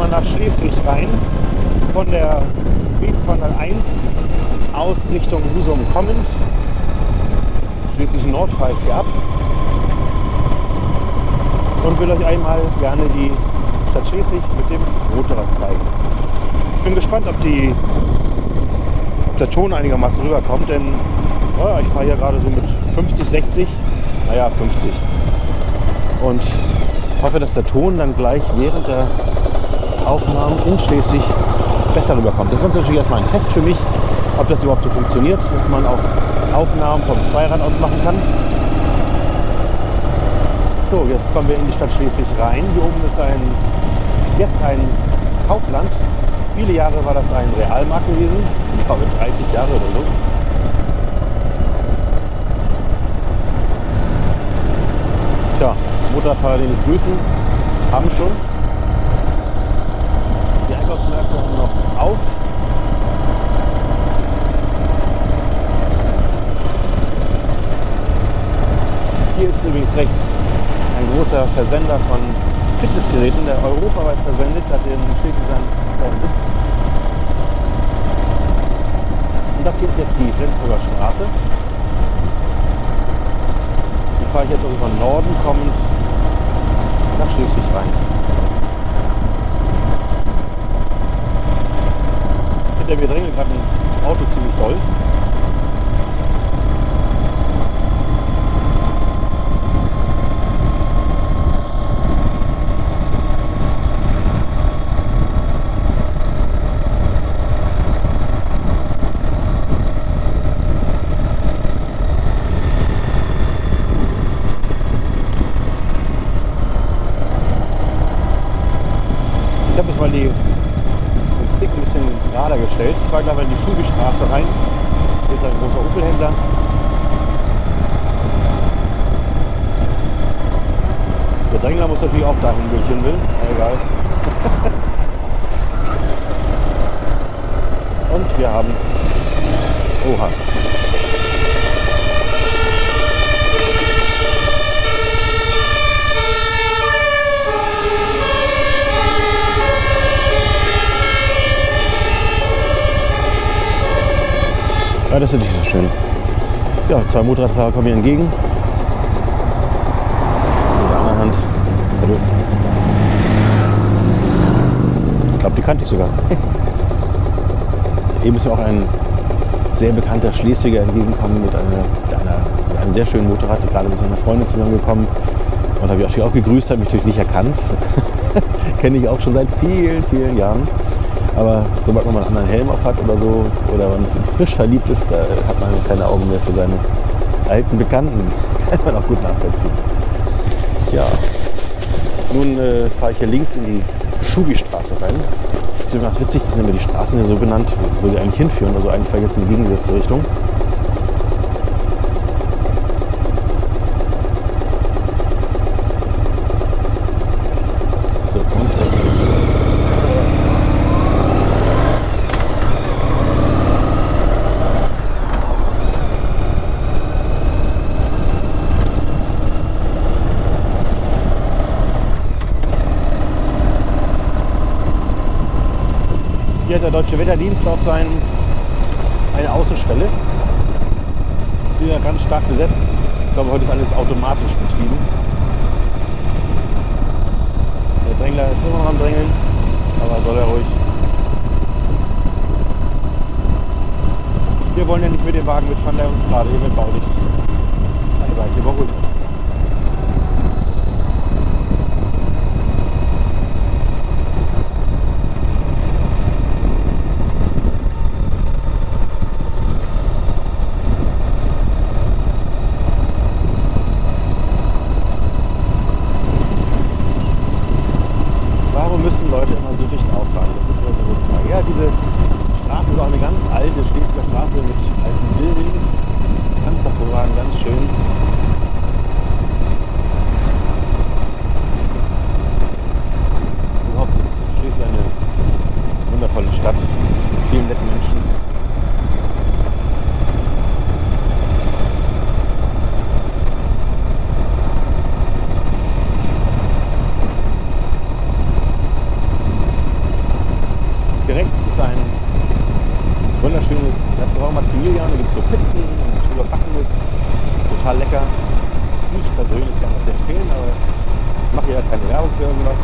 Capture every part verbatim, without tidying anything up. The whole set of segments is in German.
mal nach Schleswig rein. Von der B zweihunderteins aus Richtung Husum kommend. Schleswig-Nord fahre ich hier ab. Und will euch einmal gerne die Stadt Schleswig mit dem Motorrad zeigen. Ich bin gespannt, ob, die, ob der Ton einigermaßen rüberkommt, denn oh, ich fahre hier gerade so mit fünfzig, sechzig, naja fünfzig. Und hoffe, dass der Ton dann gleich während der Aufnahmen in Schleswig besser rüberkommt. Das ist natürlich erstmal ein Test für mich, ob das überhaupt so funktioniert, dass man auch Aufnahmen vom Zweirad aus machen kann. So, jetzt kommen wir in die Stadt Schleswig rein. Hier oben ist ein, jetzt ein Kaufland. Viele Jahre war das ein Realmarkt gewesen. Ich glaube dreißig Jahre oder so. Tja, Motorradfahrer, den ich grüßen, haben schon. Die Einkaufsmärkte haben noch auf. Hier ist übrigens rechts ein großer Versender von Fitnessgeräten, der europaweit versendet, hat in Schleswig seinen, seinen Sitz. Und das hier ist jetzt die Flensburger Straße. Hier fahre ich jetzt also von Norden kommend nach Schleswig rein. Hinter mir drängelt gerade ein Auto ziemlich doll. Ich habe jetzt mal die, den Stick ein bisschen gerader gestellt. Ich fahre gleich mal in die Schubi-Straße rein. Hier ist ein großer Opel-Händler. Der Drängler muss natürlich auch dahin, wo ich hin will. Na, egal. Und wir haben... Oha. Ja, das ist natürlich so schön. Ja, zwei Motorradfahrer kommen mir entgegen. Mit der anderen Hand. Hallo. Ich glaube, die kannte ich sogar. Eben ist mir auch ein sehr bekannter Schleswiger entgegengekommen mit, einer, mit, einer, mit einem sehr schönen Motorrad, gerade mit seiner Freundin zusammengekommen. Und habe ich auch, auch gegrüßt, hat mich natürlich nicht erkannt. Kenne ich auch schon seit vielen, vielen Jahren. Aber sobald man mal einen anderen Helm auf hat oder so, oder man frisch verliebt ist, da hat man keine Augen mehr für seine alten Bekannten. Kann man auch gut nachvollziehen. Ja, nun äh, fahre ich hier links in die Schubi-Straße rein. Das ist ganz witzig, das sind immer die Straßen hier so benannt, wo sie eigentlich hinführen, also eigentlich vergessen in die gegengesetzte Richtung. So, und da geht's. Hier hat der Deutsche Wetterdienst auch sein, eine Außenstelle. Früher ganz stark besetzt. Ich glaube, heute ist alles automatisch betrieben. Der Drängler ist immer noch am Drängeln, aber soll er ruhig. Wir wollen ja nicht mit dem Wagen mitfahren, der uns gerade hier mit Blaulicht an der Seite überholt hat. Müssen Leute immer so dicht auffahren? Das ist immer so eine Frage. Ja, diese Straße ist auch eine ganz alte Schleswiger Straße mit alten Villen. Ganz hervorragend, ganz schön. mache ja keine Werbung für irgendwas.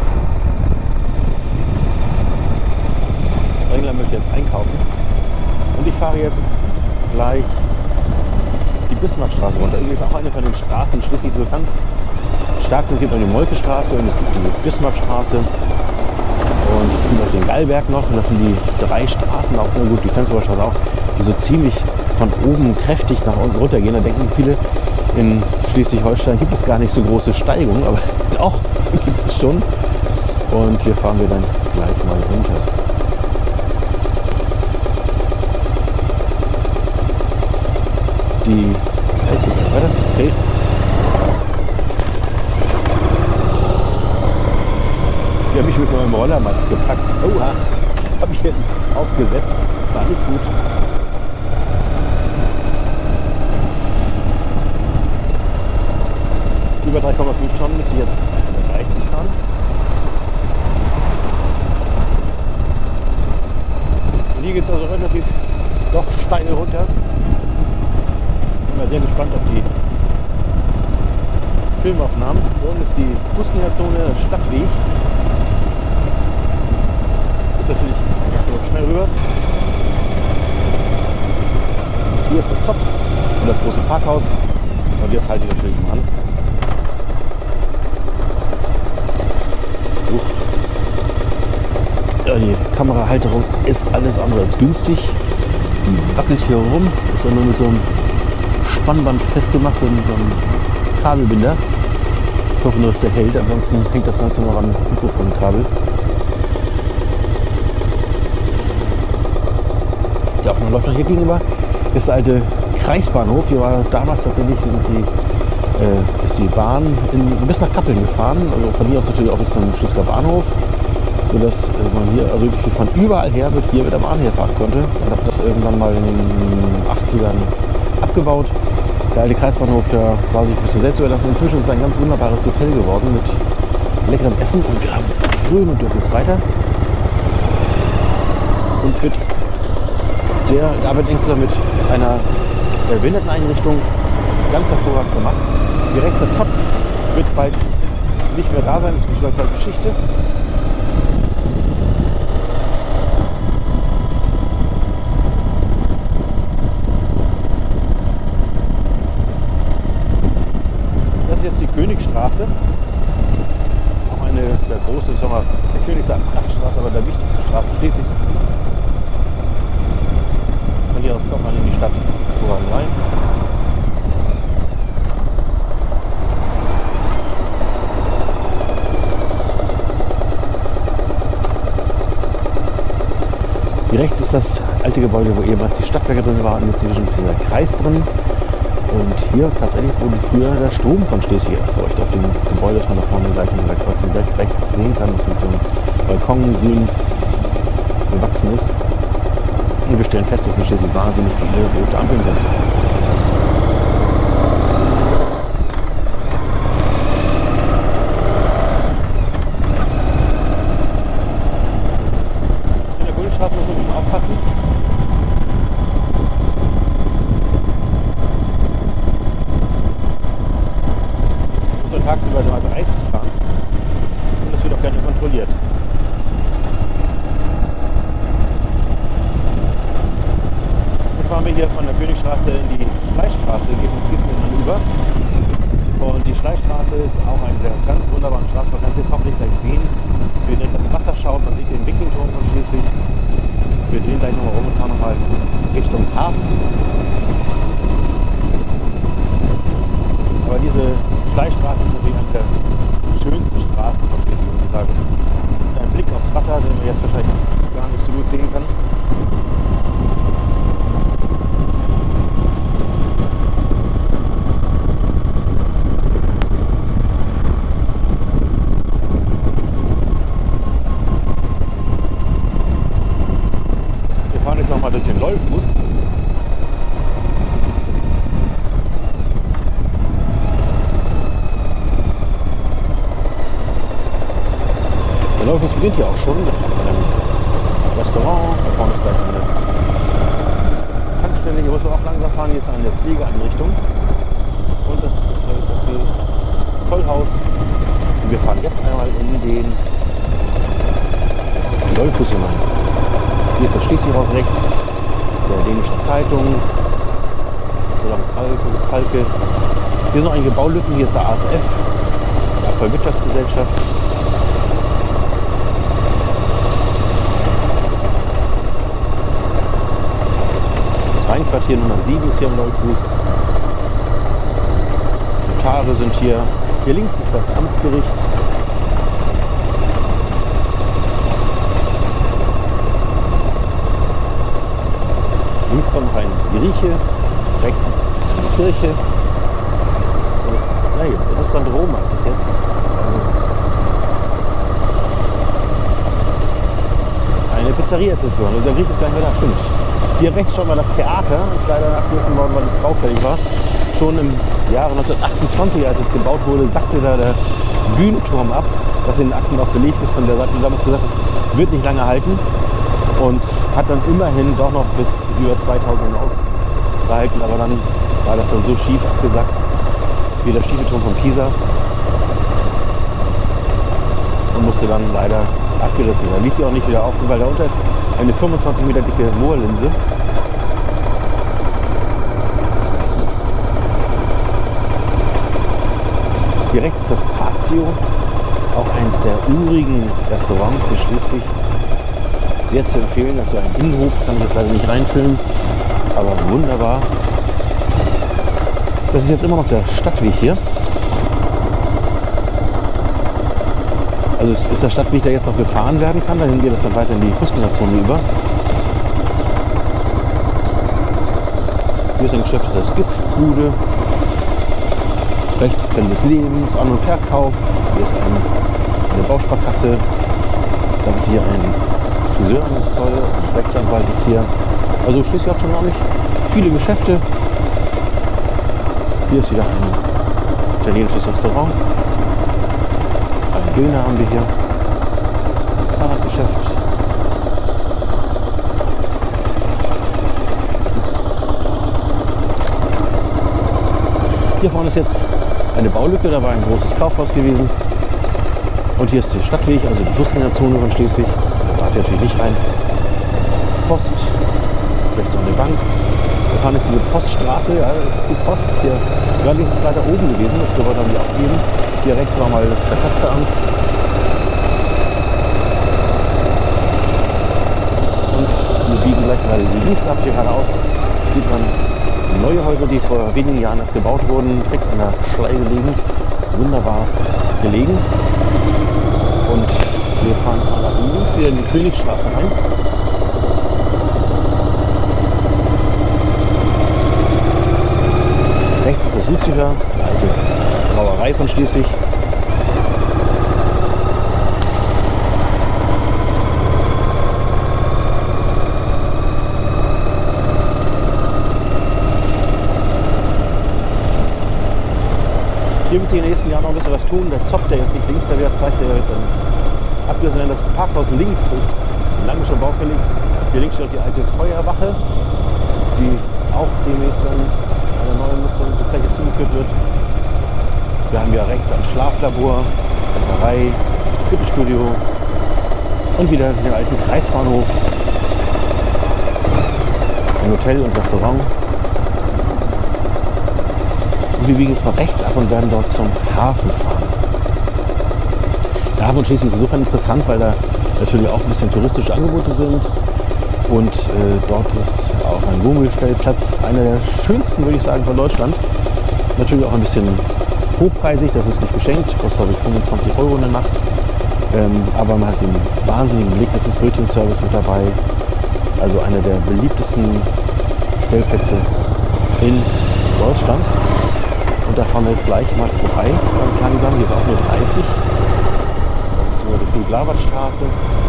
England möchte jetzt einkaufen. Und ich fahre jetzt gleich die Bismarckstraße runter. Irgendwie ist auch eine von den Straßen schließlich so ganz stark sind. Es gibt noch die Molkestraße und es gibt die Bismarckstraße. Und es gibt noch den Gallberg noch. Und das sind die drei Straßen, auch nur gut, die Flensburger Straße auch, die so ziemlich von oben kräftig nach unten runter gehen. Da denken viele, in Schleswig-Holstein gibt es gar nicht so große Steigungen, aber auch gibt es schon. Und hier fahren wir dann gleich mal runter. Die Jetzt geht's weiter. Okay. Die habe ich mit meinem Roller mal gepackt. Oha, habe ich hier aufgesetzt. War nicht gut. Über drei Komma fünf Tonnen müsste ich jetzt dreißig fahren. Und hier geht es also relativ doch steil runter. Ich bin mal sehr gespannt auf die Filmaufnahmen. Hier unten ist die Fußgängerzone, Stadtweg. Ist natürlich so schnell rüber. Hier ist der Zopp und das große Parkhaus. Und jetzt halte ich natürlich mal an. Ja, die Kamerahalterung ist alles andere als günstig. Die wackelt hier rum. Ist ja nur mit so einem Spannband festgemacht, so einem Kabelbinder. Ich hoffe nur, dass der hält. Ansonsten hängt das Ganze noch am Mikrofonkabel. Die Aufnahme läuft noch hier gegenüber. Ist der alte Kreisbahnhof. Hier war damals tatsächlich die, äh, ist die Bahn in, bis nach Kappeln gefahren. Also von hier aus natürlich auch bis zum Schleswiger Bahnhof. Sodass man hier, also wirklich von überall her mit hier mit der Bahn herfahren konnte. Und habe das irgendwann mal in den achtzigern abgebaut. Der alte Kreisbahnhof, der war sich ein bisschen selbst überlassen. Inzwischen ist es ein ganz wunderbares Hotel geworden mit leckerem Essen. Und wir haben Grün und dürfen jetzt weiter. Und wird sehr, wir arbeiten eng zusammen mit einer Behinderteneinrichtung, ganz hervorragend gemacht. Hier rechts der Zopp wird bald nicht mehr da sein, das ist eine kleine Geschichte. Das ist jetzt die Königstraße, auch eine der große, ich sag mal, der König sagt Prachtstraße, aber der wichtigste Straße Schleswigs. Von hier aus kommt man in die Stadt voran rein. Hier rechts ist das alte Gebäude, wo ehemals die Stadtwerke drin waren. Jetzt ist dieser Kreis drin. Und hier tatsächlich wurde früher der Strom von Schleswig erzeugt. Auf dem Gebäude, das man da vorne gleich in der Kreuzung rechts sehen kann, das mit so einem Balkon grün bewachsen ist. Und wir stellen fest, dass in Schleswig wahnsinnig viele rote Ampeln sind. In der Königstraße muss man ein bisschen aufpassen. Man muss tagsüber mal dreißig fahren. Und das wird auch gerne kontrolliert. Fahren wir hier von der Königstraße in die Schleichstraße, geht und fließen wir dann über. Und die Schleichstraße ist auch eine der ganz wunderbaren Straßen. Man kann es jetzt hoffentlich gleich sehen. Wir direkt aufs Wasser schauen, man sieht den Wikingturm von Schleswig. Wir drehen gleich nochmal rum und fahren nochmal Richtung Hafen. Aber diese Schleichstraße ist natürlich eine der schönsten Straßen von Schleswig, muss ich sagen. Mit einem Blick aufs Wasser, den man jetzt wahrscheinlich gar nicht so gut sehen kann. Nochmal durch den Lollfluss. Der Lollfluss beginnt hier auch schon mit einem Restaurant. Da vorne ist gleich eine Tankstelle. Hier muss man auch langsam fahren. Hier ist eine Pflegeeinrichtung. Und das, das Zollhaus wir fahren jetzt einmal in den Dollfuß hinein. Hier ist das Schleswig-Haus rechts, der Dänischen Zeitung, oder Falke, Falke. Hier sind noch einige Baulücken, hier ist der A S F, die Abfallwirtschaftsgesellschaft. Das Weinquartier Nummer sieben ist hier am Dollfuß. Notare sind hier. Hier links ist das Amtsgericht. Links kommt noch ein Grieche, rechts ist eine Kirche. Das ist, nee, Restaurant Roma ist es jetzt. Eine Pizzeria ist es geworden. Der Grieche ist gar nicht mehr da, stimmt. Hier rechts schauen wir das Theater. Ist leider abgerissen worden, weil es baufällig war. Schon im Jahre neunzehnhundertachtundzwanzig, als es gebaut wurde, sackte da der Bühnenturm ab, was in den Akten auch belegt ist. Und der hat damals gesagt, es wird nicht lange halten. Und hat dann immerhin doch noch bis über zweitausend ausgehalten. Aber dann war das dann so schief abgesackt, wie der Stiefelturm von Pisa. Und musste dann leider abgerissen werden. Ließ sich auch nicht wieder auf, weil darunter ist eine fünfundzwanzig Meter dicke Moorlinse. Hier rechts ist das Patio, auch eines der urigen Restaurants in Schleswig. Sehr zu empfehlen, das ist so ein Innenhof, kann ich jetzt leider nicht reinfilmen, aber wunderbar. Das ist jetzt immer noch der Stadtweg hier. Also es ist der Stadtweg, der jetzt noch befahren werden kann, dahin geht es dann weiter in die Fußgängerzone über. Hier ist ein Geschäft, das ist Giftbude. Rechts Quelle des Lebens, An- und Verkauf. Hier ist ein, eine Bausparkasse. Dann ist hier ein Friseur, ganz toll. Ein Rechtsanwalt ist hier. Also Schleswig hat schon ordentlich viele Geschäfte. Hier ist wieder ein italienisches Restaurant. Ein Döner haben wir hier. Fahrradgeschäft. Hier vorne ist jetzt eine Baulücke, da war ein großes Kaufhaus gewesen. Und hier ist der Stadtweg, also die Fußgängerzone von Schleswig. Da darf ihr natürlich nicht rein. Post, vielleicht so eine Bank. Da fahren jetzt diese Poststraße, ja, das ist die Post. Hier war links weiter oben gewesen, das Gebäude haben die abgegeben. Hier rechts war mal das Katasteramt. Und wir biegen gleich mal links ab, hier geradeaus sieht man neue Häuser, die vor wenigen Jahren erst gebaut wurden, direkt an der Schleie liegen, wunderbar gelegen. Und wir fahren mal nach links wieder in die Königstraße rein. Rechts ist das Lucifer, die alte Brauerei von Schleswig. Hier wird sich in den nächsten Jahren noch ein bisschen was tun. Der Zopp, der jetzt nicht links da wieder zeigt, der wird dann abgerissen werden. Das Parkhaus links ist lange schon baufällig. Hier links steht die alte Feuerwache, die auch demnächst dann einer neuen Nutzung zur Fläche zugeführt wird. Wir haben ja rechts ein Schlaflabor, Bäckerei, Fitnessstudio und wieder den alten Kreisbahnhof, ein Hotel und Restaurant. Und wir biegen jetzt mal rechts ab und werden dort zum Hafen fahren. Der Hafen von Schleswig ist insofern interessant, weil da natürlich auch ein bisschen touristische Angebote sind. Und äh, dort ist auch ein Wohnmobilstellplatz, einer der schönsten, würde ich sagen, von Deutschland. Natürlich auch ein bisschen hochpreisig, das ist nicht geschenkt, kostet glaube ich fünfundzwanzig Euro eine Nacht. Ähm, aber man hat den wahnsinnigen Blick, das ist Brötchenservice mit dabei. Also einer der beliebtesten Stellplätze in Deutschland. Und da fahren wir jetzt gleich mal vorbei, ganz langsam. Hier ist auch nur dreißig. Das ist nur die Kulglabertstraße.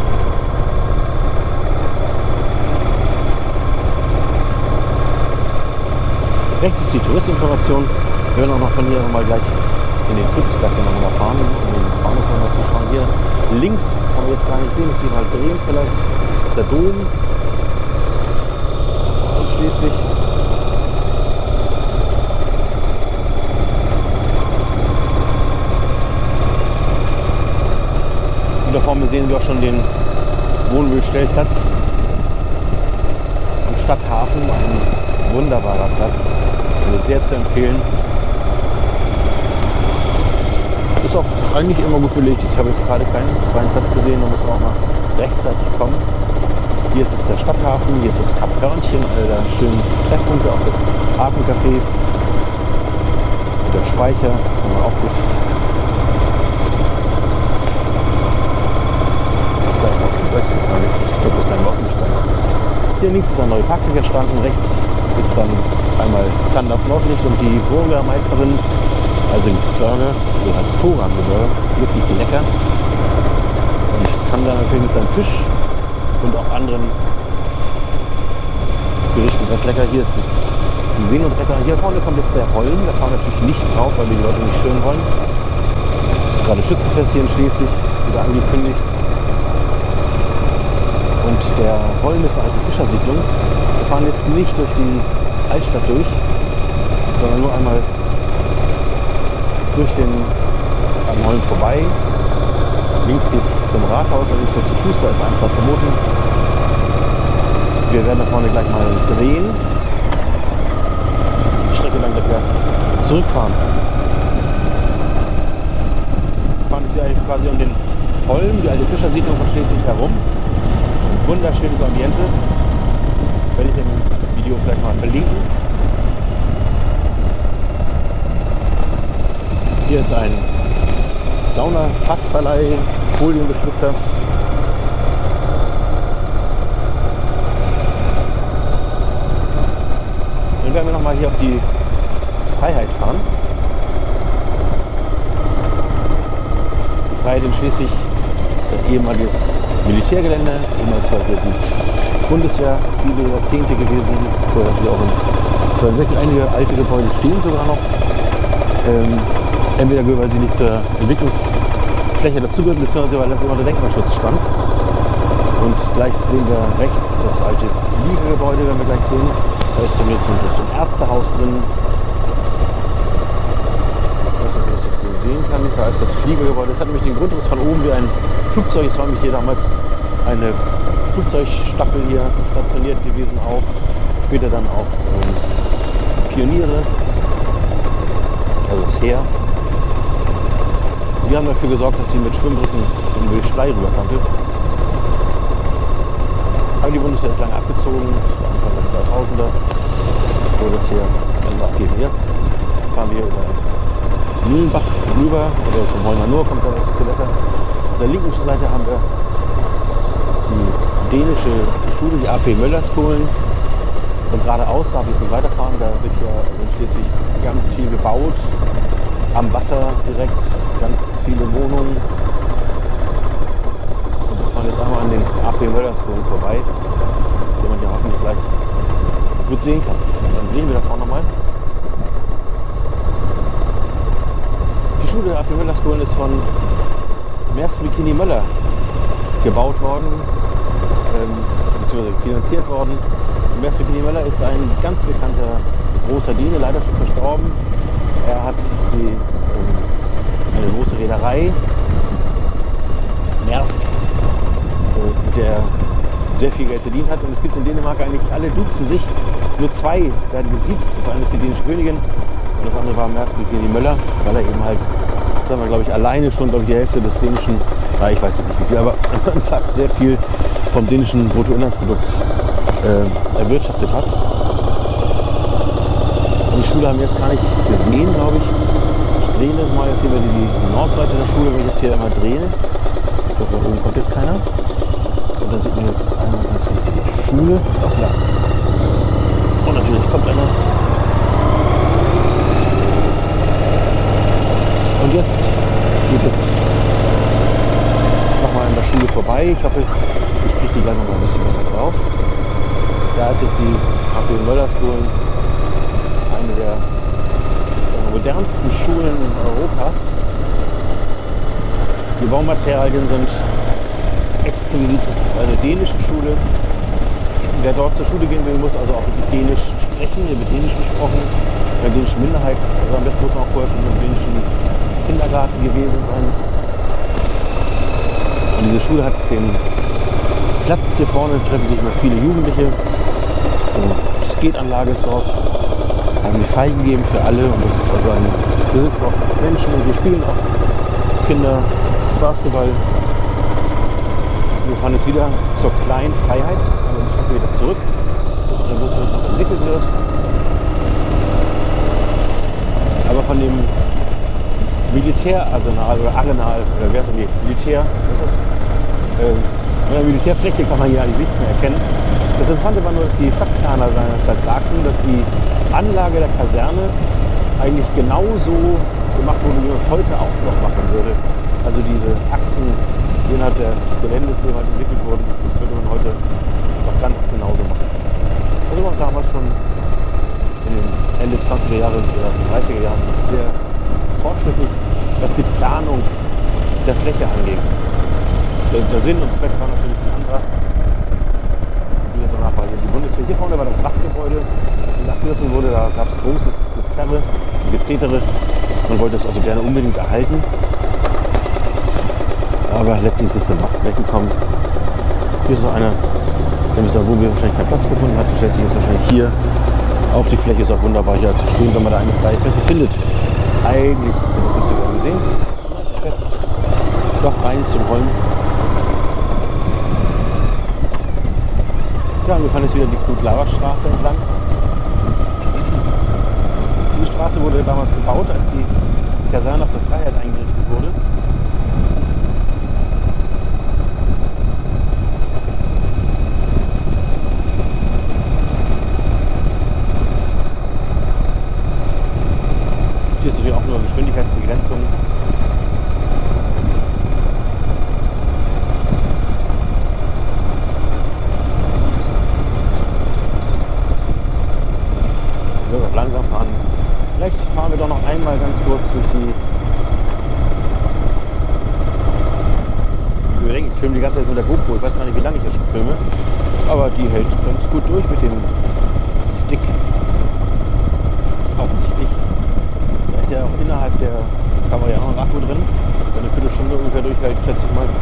Rechts ist die Touristinformation. Wir werden auch noch von hier nochmal gleich in den Friedrichsberg nochmal fahren, um den Bahnhof nochmal zu schauen. Hier links kann man jetzt gar nicht sehen, muss ich mal drehen vielleicht. Das ist der Dom von Schleswig. Und da vorne sehen wir auch schon den Wohnmobilstellplatz am Stadthafen. Ein wunderbarer Platz. Also sehr zu empfehlen. Ist auch eigentlich immer gut belegt. Ich habe jetzt gerade keinen freien Platz gesehen, da muss man auch mal rechtzeitig kommen. Hier ist es der Stadthafen, hier ist das Kap Hörnchen, äh, da schönen Treffpunkte, auch das Hafencafé. Und der Speicher, kann man auch gut. Was da ist, ich weiß es gar nicht. Ich glaube, das ist ein Offenstand. Hier links ist ein neuer Parkweg entstanden, rechts ist dann einmal Zanders Nordlicht und die Bürgermeisterin, also die Burger, so hervorragende Burger, wirklich lecker. Und Zander natürlich mit seinem Fisch und auch anderen Gerichten ganz lecker. Hier ist die Seenotretter. Hier vorne kommt jetzt der Holm, da fahren wir natürlich nicht drauf, weil wir die Leute nicht stören wollen. Das ist gerade Schützenfest hier in Schleswig, wieder angekündigt. Und der Holm ist eine alte Fischersiedlung. Wir fahren jetzt nicht durch die Altstadt durch, sondern nur einmal durch den am Holm vorbei. Links geht es zum Rathaus und links so zu Fuß, da ist einfach verboten. Wir werden da vorne gleich mal drehen. Die Strecke lang dafür zurückfahren. Wir fahren jetzt hier eigentlich quasi um den Holm, die alte Fischersiedlung von Schleswig herum. Ein wunderschönes Ambiente. Werde ich im Video gleich mal verlinken. Hier ist ein Sauna-Fassverleih, Folienbeschrifter. Dann werden wir nochmal hier auf die Freiheit fahren. Die Freiheit in Schleswig ist ein ehemaliges Militärgelände, ehemals war hier die Bundeswehr, viele Jahrzehnte gewesen. So, hier auch in Zweiten Weltkrieg einige alte Gebäude stehen sogar noch. Ähm, Entweder weil sie nicht zur Entwicklungsfläche dazugehören, beziehungsweise weil das immer unter Denkmalschutz stand. Und gleich sehen wir rechts das alte Fliegergebäude, werden wir gleich sehen. Da ist dann jetzt so ein Ärztehaus drin. Ich weiß nicht, ob man das jetzt so sehen kann. Da ist das Fliegergebäude. Das hat nämlich den Grundriss von oben wie ein Flugzeug. Es war nämlich hier damals eine Flugzeugstaffel hier stationiert gewesen auch. Später dann auch ähm, Pioniere. Also das Heer. Wir haben dafür gesorgt, dass sie mit Schwimmbrücken in Wilschlei rüberkannte. Aber die Bundeswehr ist lange abgezogen, das war Anfang der zweitausender, wo das hier dann abgeben. Jetzt fahren wir über Mühlenbach rüber, oder vom Holmer Nur kommt da das Gewässer. Auf der linken Seite haben wir die dänische Schule, die A P Möllerskolen. Und geradeaus darf ich nicht weiterfahren, da wird ja in Schleswig ganz viel gebaut, am Wasser direkt. Ganz viele Wohnungen. Und wir fahren jetzt einmal an den A P Möllerskolen vorbei, den man hier hoffentlich gleich gut sehen kann. Und dann drehen wir da vorne nochmal. Die Schule der A P Möllerskolen ist von Maersk Bikini Möller gebaut worden, ähm, beziehungsweise finanziert worden. Maersk Bikini Möller ist ein ganz bekannter großer Däne, leider schon verstorben. Er hat die ähm, eine große Reederei, Maersk, mit der sehr viel Geld verdient hat. Und es gibt in Dänemark eigentlich, alle duzen sich, nur zwei werden gesiezt. Das eine ist die dänische Königin und das andere war Maersk Bikini Möller, weil er eben halt, sagen wir glaube ich, alleine schon glaube ich, die Hälfte des dänischen, na, ich weiß es nicht wie viel, aber man sagt sehr viel vom dänischen Bruttoinlandsprodukt äh, erwirtschaftet hat. Und die Schule haben wir jetzt gar nicht gesehen, glaube ich. Drehen das mal, jetzt sehen wir die, die Nordseite der Schule, wenn ich jetzt hier einmal drehe. Ich glaube, da oben kommt jetzt keiner. Und dann sieht man jetzt einmal ganz wichtig die Schule. Auch klar. Und natürlich kommt einer. Und jetzt geht es nochmal an der Schule vorbei. Ich hoffe, ich kriege die gleich noch mal ein bisschen besser drauf. Da ist jetzt die A P Möllerskolen, eine der modernsten Schulen Europas. Die Baumaterialien sind exquisit. Das ist eine dänische Schule. Wer dort zur Schule gehen will, muss also auch mit Dänisch sprechen. Hier wird Dänisch gesprochen. Bei der dänischen Minderheit. Also am besten muss man auch vorher schon im dänischen Kindergarten gewesen sein. Und diese Schule hat den Platz hier vorne, treffen sich immer viele Jugendliche. So eine Skateanlage ist dort. Da haben die Feigen gegeben für alle und das ist also ein Bild für Menschen und wir spielen auch Kinder Basketball. Wir fahren jetzt wieder zur kleinen Freiheit, also den Stück wieder zurück, wo es noch entwickelt wird. Aber von dem Militärarsenal oder Arenal, oder wer ist das? Nee, Militär, was ist das? Äh, An der Militärfläche kann man hier eigentlich nichts mehr erkennen. Das Interessante war nur, dass die Stadtplaner seinerzeit sagten, dass die Anlage der Kaserne eigentlich genauso gemacht wurde, wie man es heute auch noch machen würde. Also diese Achsen innerhalb des Geländes, die halt entwickelt wurden, das würde man heute noch ganz genauso machen. Also war damals schon in den Ende zwanziger Jahre oder dreißiger Jahren sehr fortschrittlich, was die Planung der Fläche angeht. Der, der Sinn und Zweck war natürlich ein anderer. Die Bundeswehr, hier vorne war das Wachtgebäude, als es abgerissen wurde, da gab es großes Gezerre, Gezetere. Man wollte es also gerne unbedingt erhalten. Aber letztlich ist es dann doch weggekommen. Hier ist noch einer, der wo wir wahrscheinlich keinen Platz gefunden hat. Letztlich ist wahrscheinlich hier auf die Fläche, ist auch wunderbar hier zu stehen, wenn man da eine freie Fläche findet. Eigentlich hätte ich das nicht so gerne gesehen. Doch rein zum Rollen. Ja, und wir fahren jetzt wieder die Knut-Lava-Straße entlang. Die Straße wurde damals gebaut, als die Kaserne auf der Freiheit eingerichtet wurde. Hier ist natürlich auch nur Geschwindigkeitsbegrenzung. Langsam fahren. Vielleicht fahren wir doch noch einmal ganz kurz durch die. Ich denke, ich filme die ganze Zeit mit der GoPro. Ich weiß gar nicht, wie lange ich das schon filme. Aber die hält ganz gut durch mit dem Stick. Offensichtlich. Da ist ja auch innerhalb der Kamera ja noch ein Akku drin. Eine Viertelstunde ungefähr durchhält, schätze ich mal.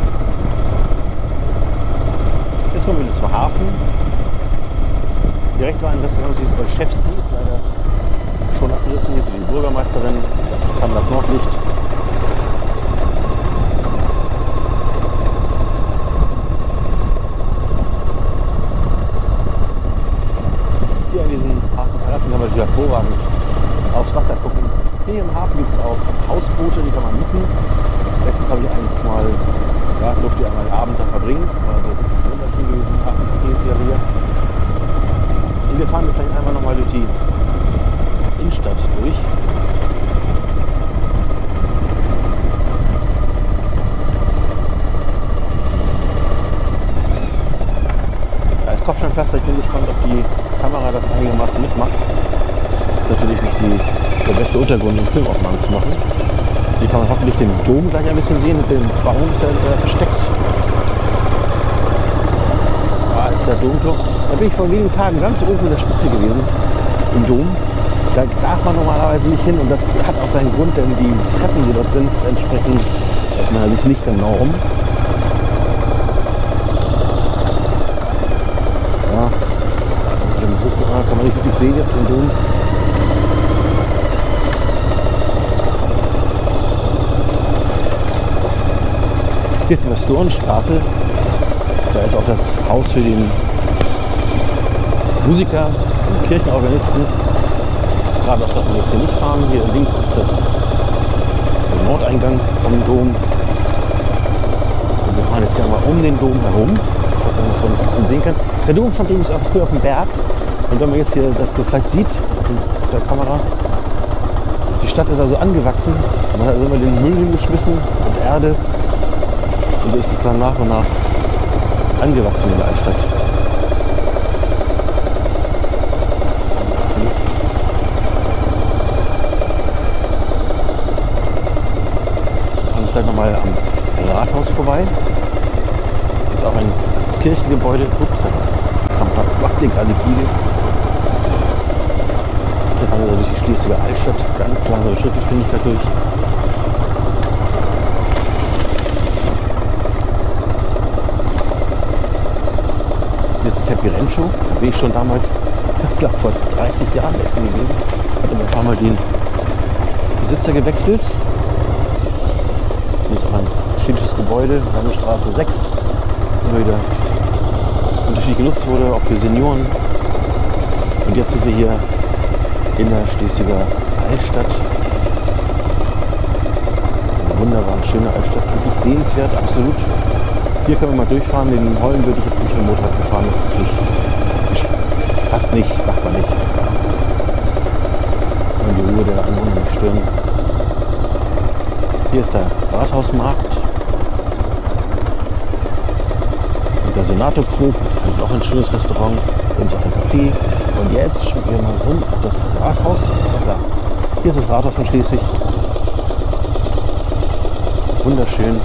Jetzt kommen wir wieder zum Hafen. Hier rechts war ein Restaurant, das hieß Olszewski, ist leider schon abgerissen. Hier ist die Bürgermeisterin, jetzt haben wir das Nordlicht. Hier an diesen Hafenterrassen kann man natürlich hervorragend aufs Wasser gucken. Hier im Hafen gibt es auch Hausboote, die kann man mieten. Letztens habe ich eins mal, ja, durfte ich einmal Abend da verbringen. Also wunderschön gewesen, Hafencafés hier hier. Und wir fahren jetzt gleich einmal nochmal durch die Innenstadt durch. Da ist Kopfsteinpflaster, ich bin gespannt, ob die Kamera das einigermaßen mitmacht. Das ist natürlich nicht die, der beste Untergrund, um Filmaufnahmen zu machen. Hier kann man hoffentlich den Dom gleich ein bisschen sehen, mit dem Baum ist er äh, versteckt. Da ist der Domturm. Da bin ich vor wenigen Tagen ganz oben in der Spitze gewesen, im Dom. Da darf man normalerweise nicht hin und das hat auch seinen Grund, denn die Treppen, die dort sind, entsprechen aus meiner Sicht nicht der Norm. Ja, kann man nicht wirklich sehen jetzt im Dom. Hier ist die Pastorenstraße. Da ist auch das Haus für den Musiker und Kirchenorganisten. Gerade das darf man jetzt hier nicht fahren. Hier links ist das der Nordeingang vom Dom. Und wir fahren jetzt hier mal um den Dom herum, dass man das ein bisschen sehen kann. Der Dom stand übrigens auch früher auf dem Berg. Und wenn man jetzt hier das vielleicht sieht auf der Kamera, die Stadt ist also angewachsen. Man hat immer den Müll hingeschmissen und Erde. Und so ist es dann nach und nach angewachsen in der Altstadt. Und gleich nochmal am Rathaus vorbei. Das ist auch ein Kirchengebäude. Ups, da macht hier gerade die Fliege. Hier fahren wir durch die Schleswiger Altstadt ganz langsame Schrittgeschwindigkeit durch. Lencho. Da bin ich schon damals, ich glaube vor dreißig Jahren ist sie gewesen. Hatte ein paar Mal den Besitzer gewechselt. Hier ist auch ein städtisches Gebäude, Landesstraße sechs. Immer wieder unterschiedlich genutzt wurde, auch für Senioren. Und jetzt sind wir hier in der Schleswiger Altstadt. Eine wunderbare, schöne Altstadt, wirklich sehenswert, absolut. Hier können wir mal durchfahren. Den Holm würde ich jetzt nicht mit dem Motorrad befahren, das ist nicht, passt nicht, macht man nicht. Und die Ruhe der Anwohner nicht stören. Hier ist der Rathausmarkt. Und der Senatorkrug, auch ein schönes Restaurant und auch ein Café. Und jetzt schauen wir mal rum auf das Rathaus. Ja, hier ist das Rathaus von Schleswig. Wunderschön.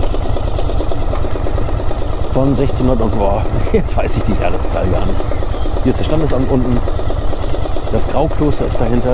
Von sechzehnhundert und boah, jetzt weiß ich die Jahreszahl gar nicht. Hier ist das Standesamt unten. Das Graukloster ist dahinter.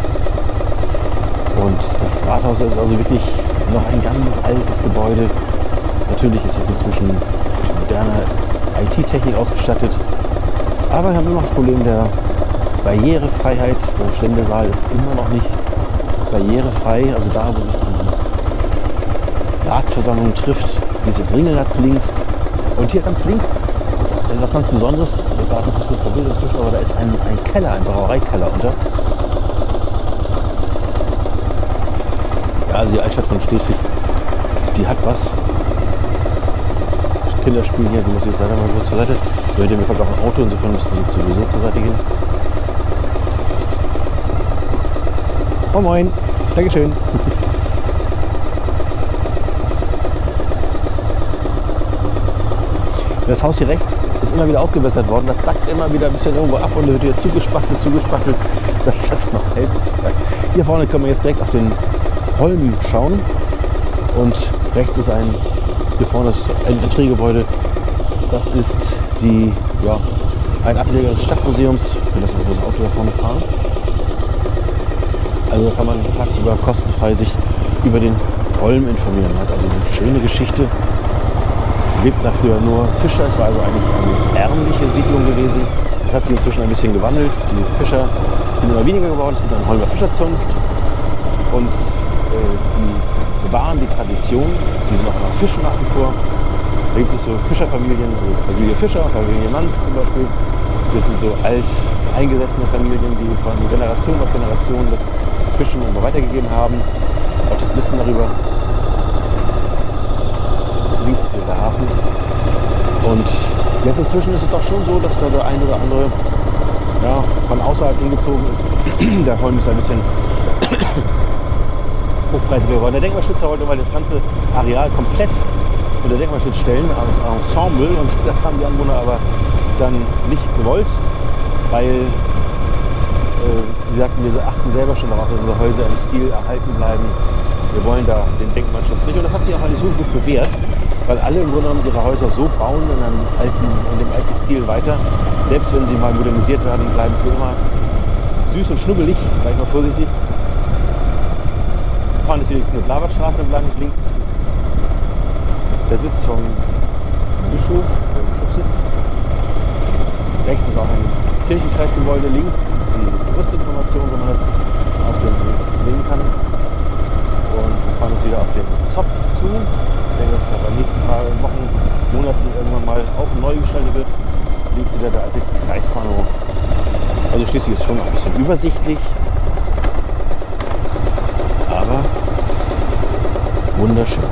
Und das Rathaus ist also wirklich noch ein ganz altes Gebäude. Natürlich ist es inzwischen mit moderner I T-Technik ausgestattet. Aber wir haben immer noch das Problem der Barrierefreiheit. Der Ständesaal ist immer noch nicht barrierefrei. Also da, wo sich die Ratsversammlung trifft, ist das Ringelnatz links. Und hier ganz links, das ist etwas ganz Besonderes. Der Garten ist jetzt verbildet inzwischen, aber da ist ein, ein Keller, ein Brauereikeller unter. Ja, also die Altstadt von Schleswig, die hat was. Kinder spielen hier, die muss ich jetzt leider mal kurz zur Seite. Hinter mir kommt auch ein Auto, insofern müssen sie jetzt sowieso zur Seite gehen. Oh moin, Dankeschön. Das Haus hier rechts ist immer wieder ausgebessert worden. Das sackt immer wieder ein bisschen irgendwo ab und wird wieder zugespachtelt, zugespachtelt, dass das noch hält. Hier vorne können wir jetzt direkt auf den Holm schauen. Und rechts ist ein, hier vorne ist ein Entreegebäude. Das ist die, ja, ein Ableger des Stadtmuseums. Ich will das das Auto da vorne fahren. Also da kann man tagsüber kostenfrei sich über den Holm informieren. Hat also eine schöne Geschichte. Lebt da früher nur Fischer. Es war also eigentlich eine ärmliche Siedlung gewesen. Das hat sich inzwischen ein bisschen gewandelt. Die Fischer sind immer weniger geworden. Es gibt eine Holmer Fischerzunft. Und äh, die bewahren die Tradition. Die sind auch noch Fischen nach wie vor. Da gibt es so Fischerfamilien, also Familie Fischer, Familie Manns zum Beispiel. Das sind so alt eingesessene Familien, die von Generation auf Generation das Fischen immer weitergegeben haben. Auch das Wissen darüber. Links ist der Hafen. Und jetzt inzwischen ist es doch schon so, dass da der ein oder andere ja, von außerhalb hingezogen ist. Der Holm ist ein bisschen hochpreisiger geworden. Der Denkmalschützer wollte mal das ganze Areal komplett unter Denkmalschutz stellen als Ensemble, und das haben die Anwohner aber dann nicht gewollt, weil äh, sie sagten, wir achten selber schon darauf, dass unsere Häuser im Stil erhalten bleiben. Wir wollen da den Denkmalschutz nicht, und das hat sich auch alles so gut bewährt, weil alle im Grunde genommen ihre Häuser so bauen in einem alten, in dem alten Stil weiter. Selbst wenn sie mal modernisiert werden, bleiben sie immer süß und schnubbelig, sag ich mal vorsichtig. Wir fahren jetzt hier eine Blabertstraße entlang, links ist der Sitz vom Bischof, der Bischofssitz. Rechts ist auch ein Kirchenkreisgebäude, links ist die Rüstinformation, wenn man das auf dem Weg sehen kann. Und wir fahren jetzt wieder auf den Zopp zu. Ich denke, dass da bei den nächsten Tagen, Wochen, Monaten irgendwann mal auch neu gestaltet wird. Links wieder der alte Kreisbahnhof. Also schließlich ist schon ein bisschen übersichtlich. Aber wunderschön.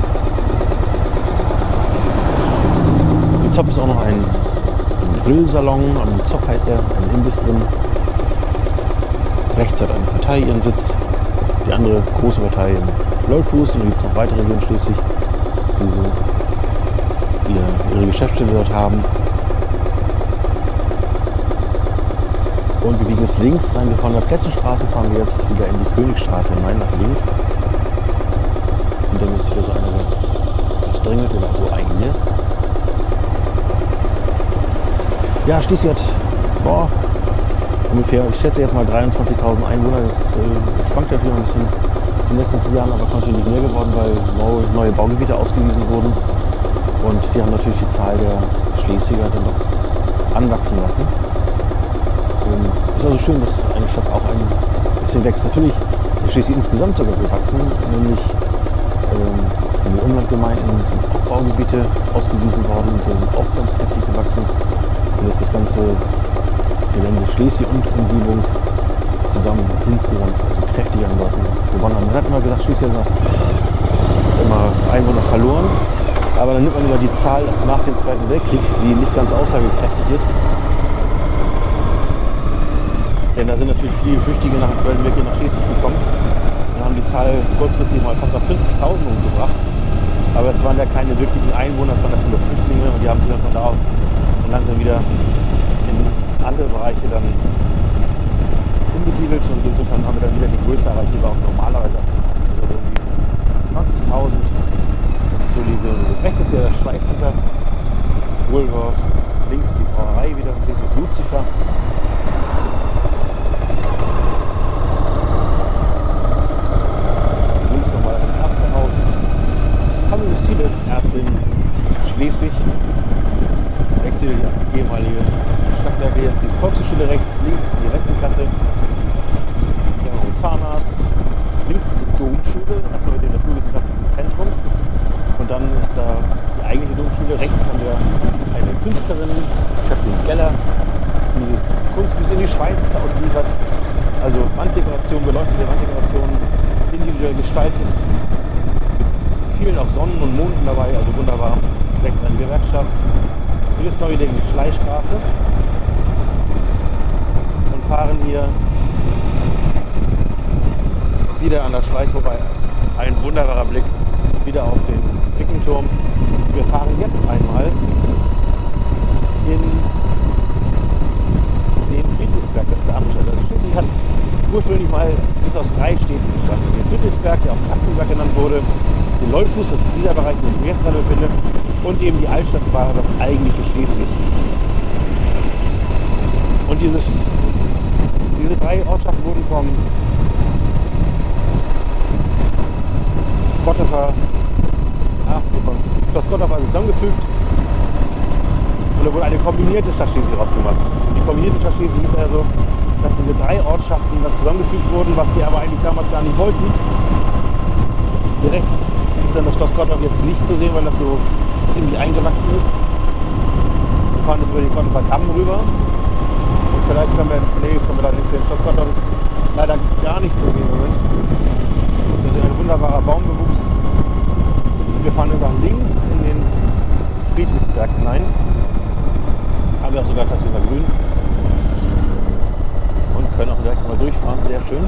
Im Zopp ist auch noch ein, ein Grillsalon, am Zopp heißt er, ein Imbiss drin. Rechts hat eine Partei ihren Sitz, die andere große Partei im Leutfuß, und es gibt noch weitere hier in Schleswig, die so ihre, ihre Geschäftsstelle dort haben. Und wir biegen jetzt links rein, von der Plessenstraße fahren wir jetzt wieder in die Königstraße hinein, nach links. Und dann ist wieder so eine, das drängelt oder so ein hier. Ja, Schleswig hat, boah, ungefähr, ich schätze jetzt mal dreiundzwanzigtausend Einwohner. Das äh, schwankt natürlich noch ein bisschen in den letzten zehn Jahren, aber kontinuierlich mehr geworden, weil neue, neue Baugebiete ausgewiesen wurden. Und die haben natürlich die Zahl der Schleswiger dann doch anwachsen lassen. Ähm, ist also schön, dass eine Stadt auch ein bisschen wächst. Natürlich ist Schleswig insgesamt sogar gewachsen, nämlich ähm, in den Umlandgemeinden sind auch Baugebiete ausgewiesen worden, die sind auch ganz kräftig gewachsen. Und ist das ganze Gelände Schleswig und Umgebung zusammen insgesamt also kräftig an Leuten gewonnen haben. Man hat immer gesagt, Schleswig hat immer Einwohner verloren, aber dann nimmt man immer die Zahl nach dem Zweiten Weltkrieg, die nicht ganz aussagekräftig ist. Denn da sind natürlich viele Flüchtlinge nach dem Zweiten Weltkrieg nach Schleswig gekommen und haben die Zahl kurzfristig mal fast auf fünfzigtausend umgebracht. Aber es waren ja keine wirklichen Einwohner, es waren ja viele Flüchtlinge und die haben sich dann von da aus langsam wieder in andere Bereiche dann umgesiedelt und insofern haben wir dann wieder die Größe erreicht, die war auch normalerweise also irgendwie zwanzigtausend. Das ist so die, das rechts ist ja das Schleißcenter, Wohlworth, links die Brauerei wieder, links ist Lucifer. Links nochmal ein Ärztehaus. Haben wir viele Ärzte in Schleswig. Rechts wieder die ehemalige Stadtwerke, jetzt die Volkshochschule rechts, links die Rentenkasse. Hier haben wir einen Zahnarzt. Links ist die Domschule, erstmal mit dem naturwissenschaftlichen Zentrum. Und dann ist da die eigentliche Domschule. Rechts haben wir eine Künstlerin, Kathrin Geller, die Kunst bis in die Schweiz ausliefert. Also Wanddekoration, beleuchtete Wanddekoration, individuell gestaltet. Mit vielen auch Sonnen und Monden dabei, also wunderbar. Rechts eine Gewerkschaft. Und jetzt kommen wir wieder in die Schleichstraße und fahren hier wieder an der Schleich vorbei. Ein wunderbarer Blick wieder auf den Wickenturm. Wir fahren jetzt einmal in den Friedrichsberg, das ist der andere Stadt. Also Schleswig hat ursprünglich mal bis aus drei Städten bestanden. Den Friedrichsberg, der auch Katzenberg genannt wurde, den Leufuß, das ist dieser Bereich, in dem ich mich jetzt gerade befinde, und eben die Altstadt war das eigentliche Schleswig. Und dieses, diese drei Ortschaften wurden vom Gottorfer, ah, von Schloss Gottorf zusammengefügt und da wurde eine kombinierte Stadt Schleswig rausgemacht. Die kombinierte Stadt Schleswig hieß also, dass diese drei Ortschaften dann zusammengefügt wurden, was die aber eigentlich damals gar nicht wollten. Hier rechts ist dann das Schloss Gottorf jetzt nicht zu sehen, weil das so ziemlich eingewachsen ist. Wir fahren jetzt über den Gottorfer Damm rüber und vielleicht können wir, nee, können wir da nicht sehen. Schloss Gottorf ist leider gar nicht zu sehen im Moment. Das ist ein wunderbarer Baumbewuchs. Wir fahren jetzt nach links in den Friedrichsberg hinein. Haben wir auch sogar das über Grün. Und können auch direkt mal durchfahren, sehr schön.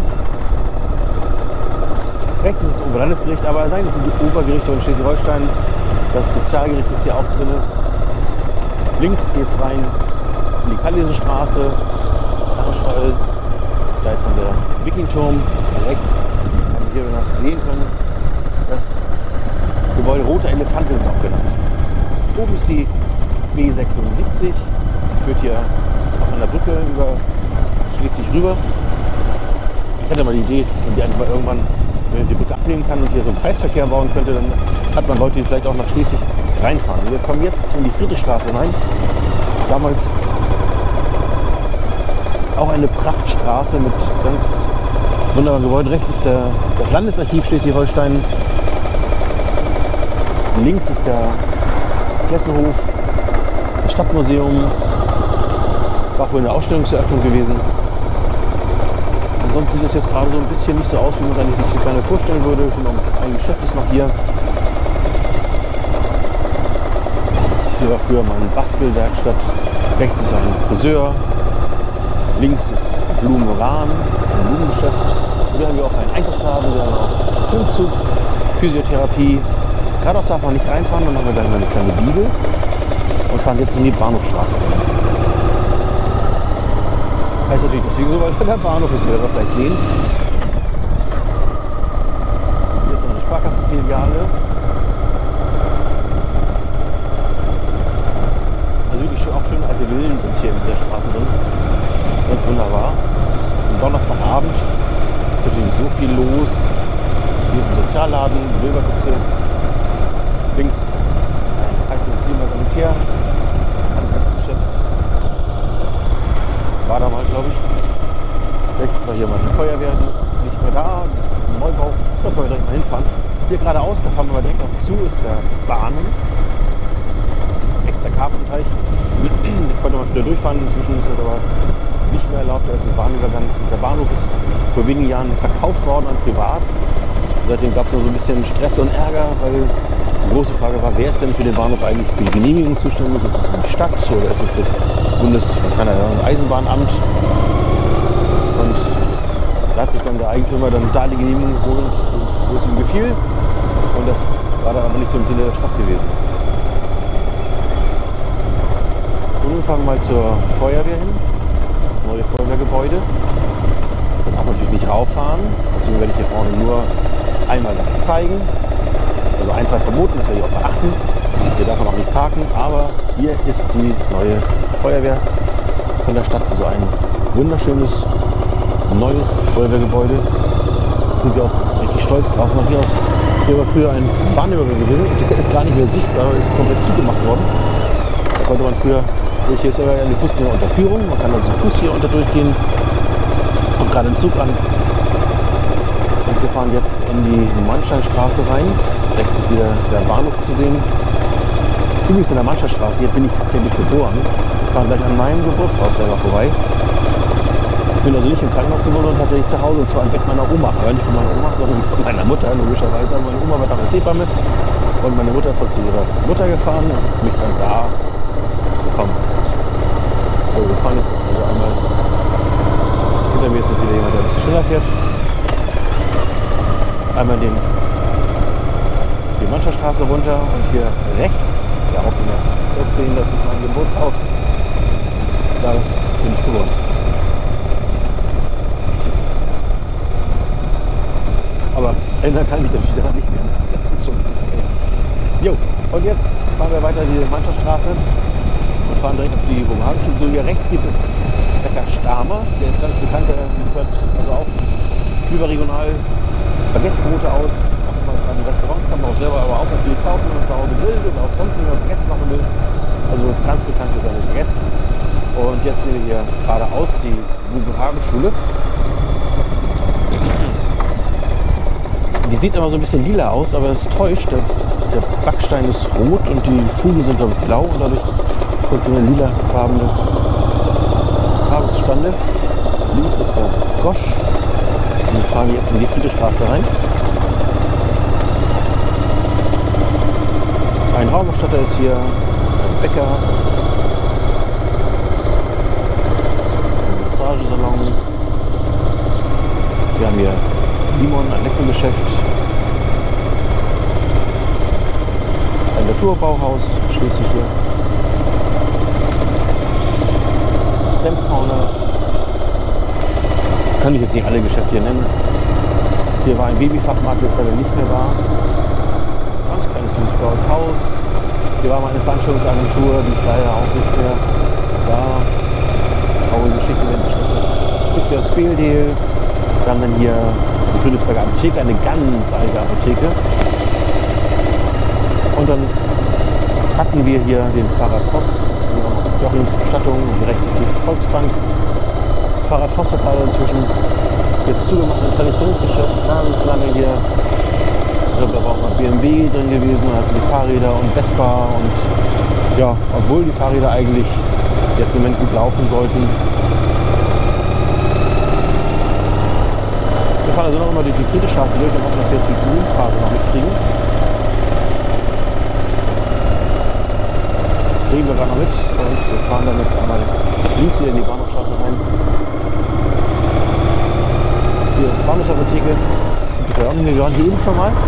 Rechts ist das Oberlandesgericht, aber nein, das sind die Obergerichte in Schleswig-Holstein. Das Sozialgericht ist hier auch drin. Links geht es rein in die Kallisenstraße, Herrenscheuel. Da ist dann der Wikingturm. Rechts haben wir hier, wenn wir das sehen können, das Gebäude Roter Elefant wird es auch genannt. Oben ist die B sechsundsiebzig, die führt hier auf einer Brücke über Schleswig rüber. Ich hatte mal die Idee, wenn die einfach mal irgendwann die Brücke abnehmen kann und hier so einen Kreisverkehr bauen könnte, dann hat man Leute, die vielleicht auch nach Schleswig reinfahren. Wir kommen jetzt in die Friedrichstraße rein. Damals auch eine Prachtstraße mit ganz wunderbaren Gebäuden. Rechts ist der, das Landesarchiv Schleswig-Holstein. Links ist der Kesselhof, das Stadtmuseum. War wohl eine Ausstellungseröffnung gewesen. Ansonsten sieht es jetzt gerade so ein bisschen nicht so aus, wie man es eigentlich sich so gerne vorstellen würde. Ein Geschäft ist noch hier. Hier war früher mal eine Bastelwerkstatt. Rechts ist ein Friseur. Links ist Blumenran, ein Blumengeschäft. Hier haben wir auch einen Einkaufsladen, wir haben auch Umzug, Physiotherapie. Geradeaus darf man nicht reinfahren, dann haben wir gleich mal eine kleine Bibel und fahren jetzt in die Bahnhofstraße. Heißt natürlich deswegen so, weil der Bahnhof ist, wie wir das gleich sehen. Hier ist noch eine Sparkassenfiliale. Also wirklich auch schön alte Villen sind hier in der Straße drin. Ganz wunderbar. Es ist ein Donnerstagabend. Es ist natürlich so viel los. Hier ist ein Sozialladen, Silberfüchse. Links ein Heizung, Klima, Sanitär. Handwerksgeschäft. zu ist der Bahnhof. Echter Karpfenteich. Ich konnte mal wieder durchfahren, inzwischen ist das aber nicht mehr erlaubt, da ist ein Bahnübergang. Der Bahnhof ist vor wenigen Jahren verkauft worden an Privat. Seitdem gab es noch so ein bisschen Stress und Ärger, weil die große Frage war, wer ist denn für den Bahnhof eigentlich für die Genehmigung zuständig? Ist es die Stadt oder ist es das Bundes-, keine Ahnung, Eisenbahnamt? Und da hat sich dann der Eigentümer dann da die Genehmigung geholt, wo es ihm gefiel. Und das war dann aber nicht so im Sinne der Stadt gewesen. Und nun fahren wir mal zur Feuerwehr hin, das neue Feuerwehrgebäude. Dann auch natürlich nicht rauffahren, deswegen werde ich hier vorne nur einmal das zeigen. Also Einfahrt verboten, das werde ich auch beachten. Hier darf man auch nicht parken, aber hier ist die neue Feuerwehr von der Stadt. So ein wunderschönes, neues Feuerwehrgebäude. Da sind wir auch richtig stolz drauf. Von hier aus, hier war früher ein Bahnübergang gewesen. Der ist gar nicht mehr sichtbar, ist komplett zugemacht worden. Da konnte man früher, durch hier ist aber eine Fußgängerunterführung. Man kann also zu Fuß hier unter durchgehen. Kommt gerade ein Zug an. Und wir fahren jetzt in die Mannsteinstraße rein. Rechts ist wieder der Bahnhof zu sehen. Übrigens in der Mannsteinstraße, hier bin ich tatsächlich geboren. Wir fahren gleich an meinem Geburtshausberger vorbei. Ich bin also nicht im Krankenhaus geboren, sondern tatsächlich zu Hause, und zwar im Bett meiner Oma. Aber nicht von meiner Oma, sondern von meiner Mutter, logischerweise. Meine Oma war damals Hebamme und meine Mutter ist dann zu ihrer Mutter gefahren und mich dann da bekommen. So, wir fahren jetzt also einmal. Hinter mir ist jetzt wieder jemand, der ein bisschen schneller fährt. Einmal den, die Mannsteinstraße runter und hier rechts, der Haus Nummer vierzehn, das ist mein Geburtshaus. Da bin ich geboren. Aber ändern kann ich natürlich daran nicht mehr. Das ist schon super. Jo, und jetzt fahren wir weiter die Mannsteinstraße und fahren direkt auf die Bogenhagenschule. So, hier rechts gibt es Bäcker Stamer, der ist ganz bekannt, der liefert also auch überregional Baguettebrote aus. Oftmals an Restaurants kann man auch selber aber auch natürlich kaufen, wenn man zu Hause grillt oder auch sonst immer Baguettes machen will. Also ist ganz bekannt für seine Baguettes. Und jetzt sehen wir hier geradeaus die Bogenhagenschule. Die sieht immer so ein bisschen lila aus, aber es täuscht. Der, der Backstein ist rot und die Fugen sind glaube ich blau und dadurch kommt so eine lilafarbene Farbe zustande. Links ist der Gosch. Und wir fahren jetzt in die Friedrichstraße rein. Ein Raumausstatter ist hier, ein Bäcker, ein Massagesalon. Wir haben hier Simon, ein Elektrogeschäft. Ein Naturbauhaus schließlich hier. Stamp Corner. Kann ich jetzt nicht alle Geschäfte hier nennen. Hier war ein Babyfachmarkt, jetzt leider nicht mehr da. Ganz kleines blaues Haus. Hier war mal eine Veranstaltungsagentur, die ist leider auch nicht mehr da. Traurige Geschichte, wenn ich das ist das Spieldeel. Wir haben dann hier die Friedrichsberger Apotheke, eine ganz alte Apotheke. Und dann hatten wir hier den Pfarrer Voss, Jochens Bestattung, und rechts ist die Volksbank. Pfarrer Voss hat leider inzwischen jetzt zugemacht, ein Traditionsgeschäft, ganz lange hier. Ich glaube, da war auch mal B M W drin gewesen, und hatten die Fahrräder und Vespa und ja, obwohl die Fahrräder eigentlich jetzt im Moment gut laufen sollten. Wir fahren also noch immer durch die Friedrichstraße durch und hoffen, dass wir jetzt die Grünphase noch mitkriegen. Kriegen wir gerade noch mit und wir fahren dann jetzt einmal links wieder in die Bahnhofstraße rein. Hier Bahnhofsapotheke. Wir waren hier eben schon mal.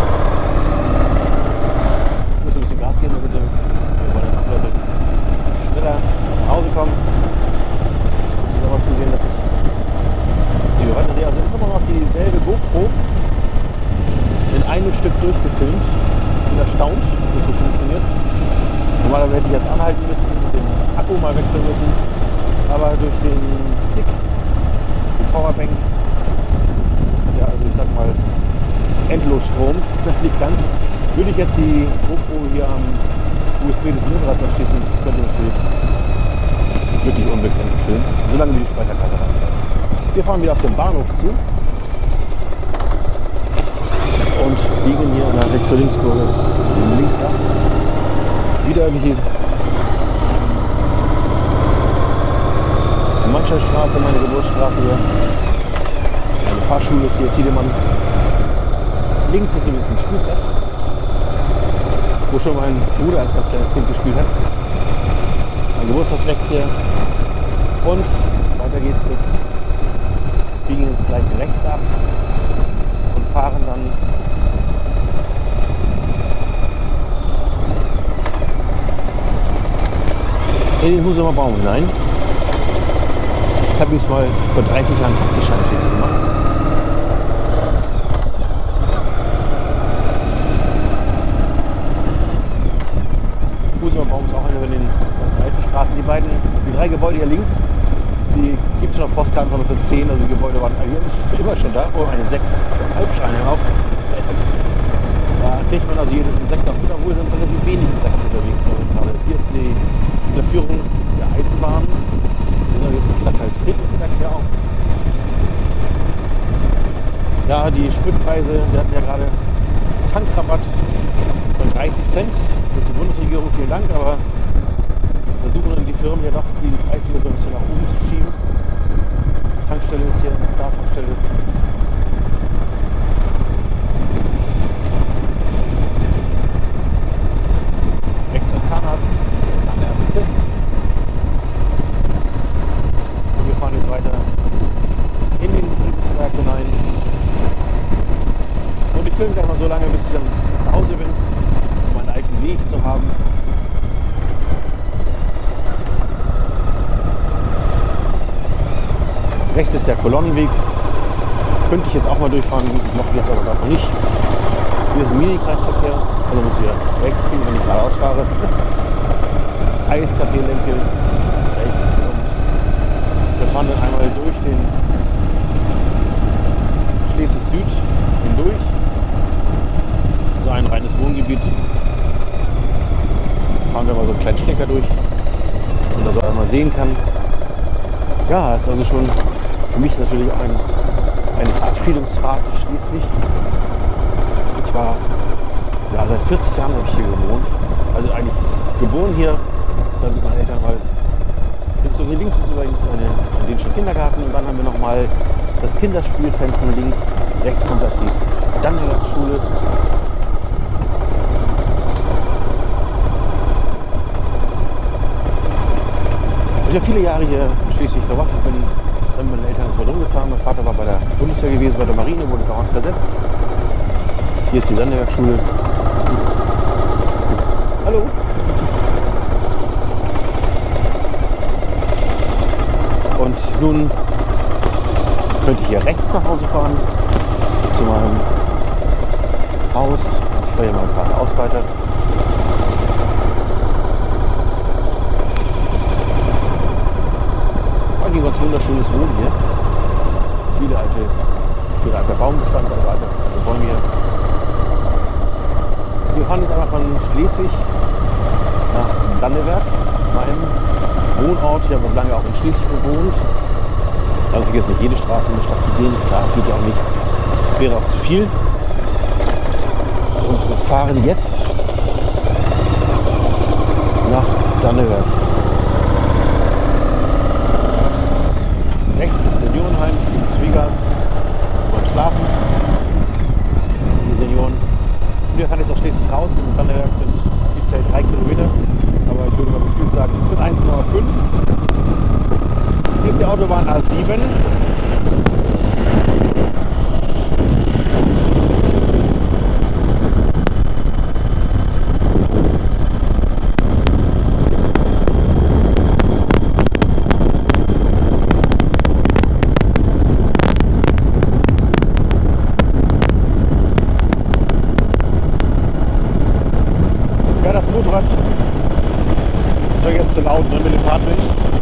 Mit ein bisschen Gas geben, damit wir wollen dann Leute schneller nach Hause kommen. Das ist aber zu sehen, dass ich die weiter sehe. Also ist immer noch dieselbe GoPro in einem Stück durchgefilmt. Ich bin erstaunt, dass das so funktioniert. Normalerweise hätte ich jetzt anhalten müssen, den Akku mal wechseln müssen, aber durch den Stick, die Powerbank, ja, also ich sag mal Endlosstrom, nicht ganz, würde ich jetzt die GoPro hier am U S B des Motorrads anschließen, könnte natürlich wirklich unbegrenzt filmen, solange wir die Speicherkarte haben. Wir fahren wieder auf den Bahnhof zu und biegen hier an der rechts zur Linkskurve. Links ab. Wieder irgendwie Mannschaftsstraße, meine Geburtsstraße hier. Meine Fahrschule ist hier, Tiedemann. Links ist übrigens ein Spielplatz, wo schon mein Bruder als ganz kleines Kind gespielt hat. Mein Geburtshaus rechts hier. Und weiter geht's jetzt. Wir biegen jetzt gleich rechts ab und fahren dann in den Husumer Baum hinein. Ich habe übrigens mal vor dreißig Jahren Taxischein schließlich gemacht. Husumer Baum ist auch eine von den alten Straßen. Die beiden, die drei Gebäude hier links, die gibt es schon auf Postkarten von neunzehnhundertzehn, also die Gebäude waren immer schon da. Oh, ein Insekt, Halbschrein auf. Da kriegt man also jedes Insekt noch mit, obwohl sind relativ wenig Insekten unterwegs. Hier ist die Führung der Eisenbahn. Wir sind jetzt im Stadtteil Friedrichsberg hier auch. Ja, die Spritpreise, wir hatten ja gerade Tankrabatt von dreißig Cent durch die Bundesregierung, vielen Dank, aber versuchen dann die Firmen ja doch die Preise so ein bisschen nach oben zu schieben. Die Tankstelle ist hier eine Star-Tankstelle. Rechts ein Zahnarzt, Zahnärzte. Und wir fahren jetzt weiter in den Friedrichsberg hinein. Und ich filme gleich mal so lange, bis ich dann zu Hause bin, um einen alten Weg zu haben. Rechts ist der Kolonnenweg. Könnte ich jetzt auch mal durchfahren, mache ich jetzt aber gerade noch nicht. Hier ist ein Mini-Kreisverkehr, also muss ich wieder rechts gehen, wenn ich geradeaus fahre. Eiscafé Lenkel rechts und wir fahren dann einmal durch den Schleswig-Süd hindurch. Also ein reines Wohngebiet. Fahren wir mal so einen kleinen Schlenker durch, dass man das auch einmal sehen kann. Ja, das ist also schon für mich natürlich auch ein, eine Verabschiedungsfahrt schließlich. Ich war, ja, seit vierzig Jahren habe ich hier gewohnt. Also eigentlich geboren hier, dann mit meinen Eltern, weil so hier links ist übrigens eine, ein dänischer Kindergarten und dann haben wir nochmal das Kinderspielzentrum links. Rechts kommt das die Dannenberg-Schule. Ich habe viele Jahre hier in Schleswig verbracht. Ich bin dann mit meinen Eltern ins Bad umgezogen. Mein Vater war bei der Bundeswehr gewesen, bei der Marine, wurde dauernd versetzt. Hier ist die Dannenberg-Schule. Hallo. Und nun könnte ich hier rechts nach Hause fahren, zu meinem Haus. Ich fahre hier mal geradeaus weiter. Ein ganz wunderschönes Wohnen hier. Viele alte, viele alter Baumbestand, also alte, alte Bäume hier. Wir fahren jetzt einfach von Schleswig nach Danneberg, meinem Wohnort. Ich habe lange auch in Schleswig gewohnt. Also ich jetzt nicht jede Straße in der Stadt gesehen. Klar, geht ja auch nicht. Wäre auch zu viel. Und wir fahren jetzt nach Danneberg. Rechts ist Seniorenheim, Zwiegers, wo man schlafen. Die Senioren. Und wir fahren jetzt aus Schleswig raus. In Danneberg sind offiziell drei Kilometer. Aber ich würde mal gefühlt sagen, es sind eins Komma fünf. Hier ist die Autobahn A sieben. Ja, das Motorrad ist ja jetzt zu laut, ne, mit dem Fahrtwind.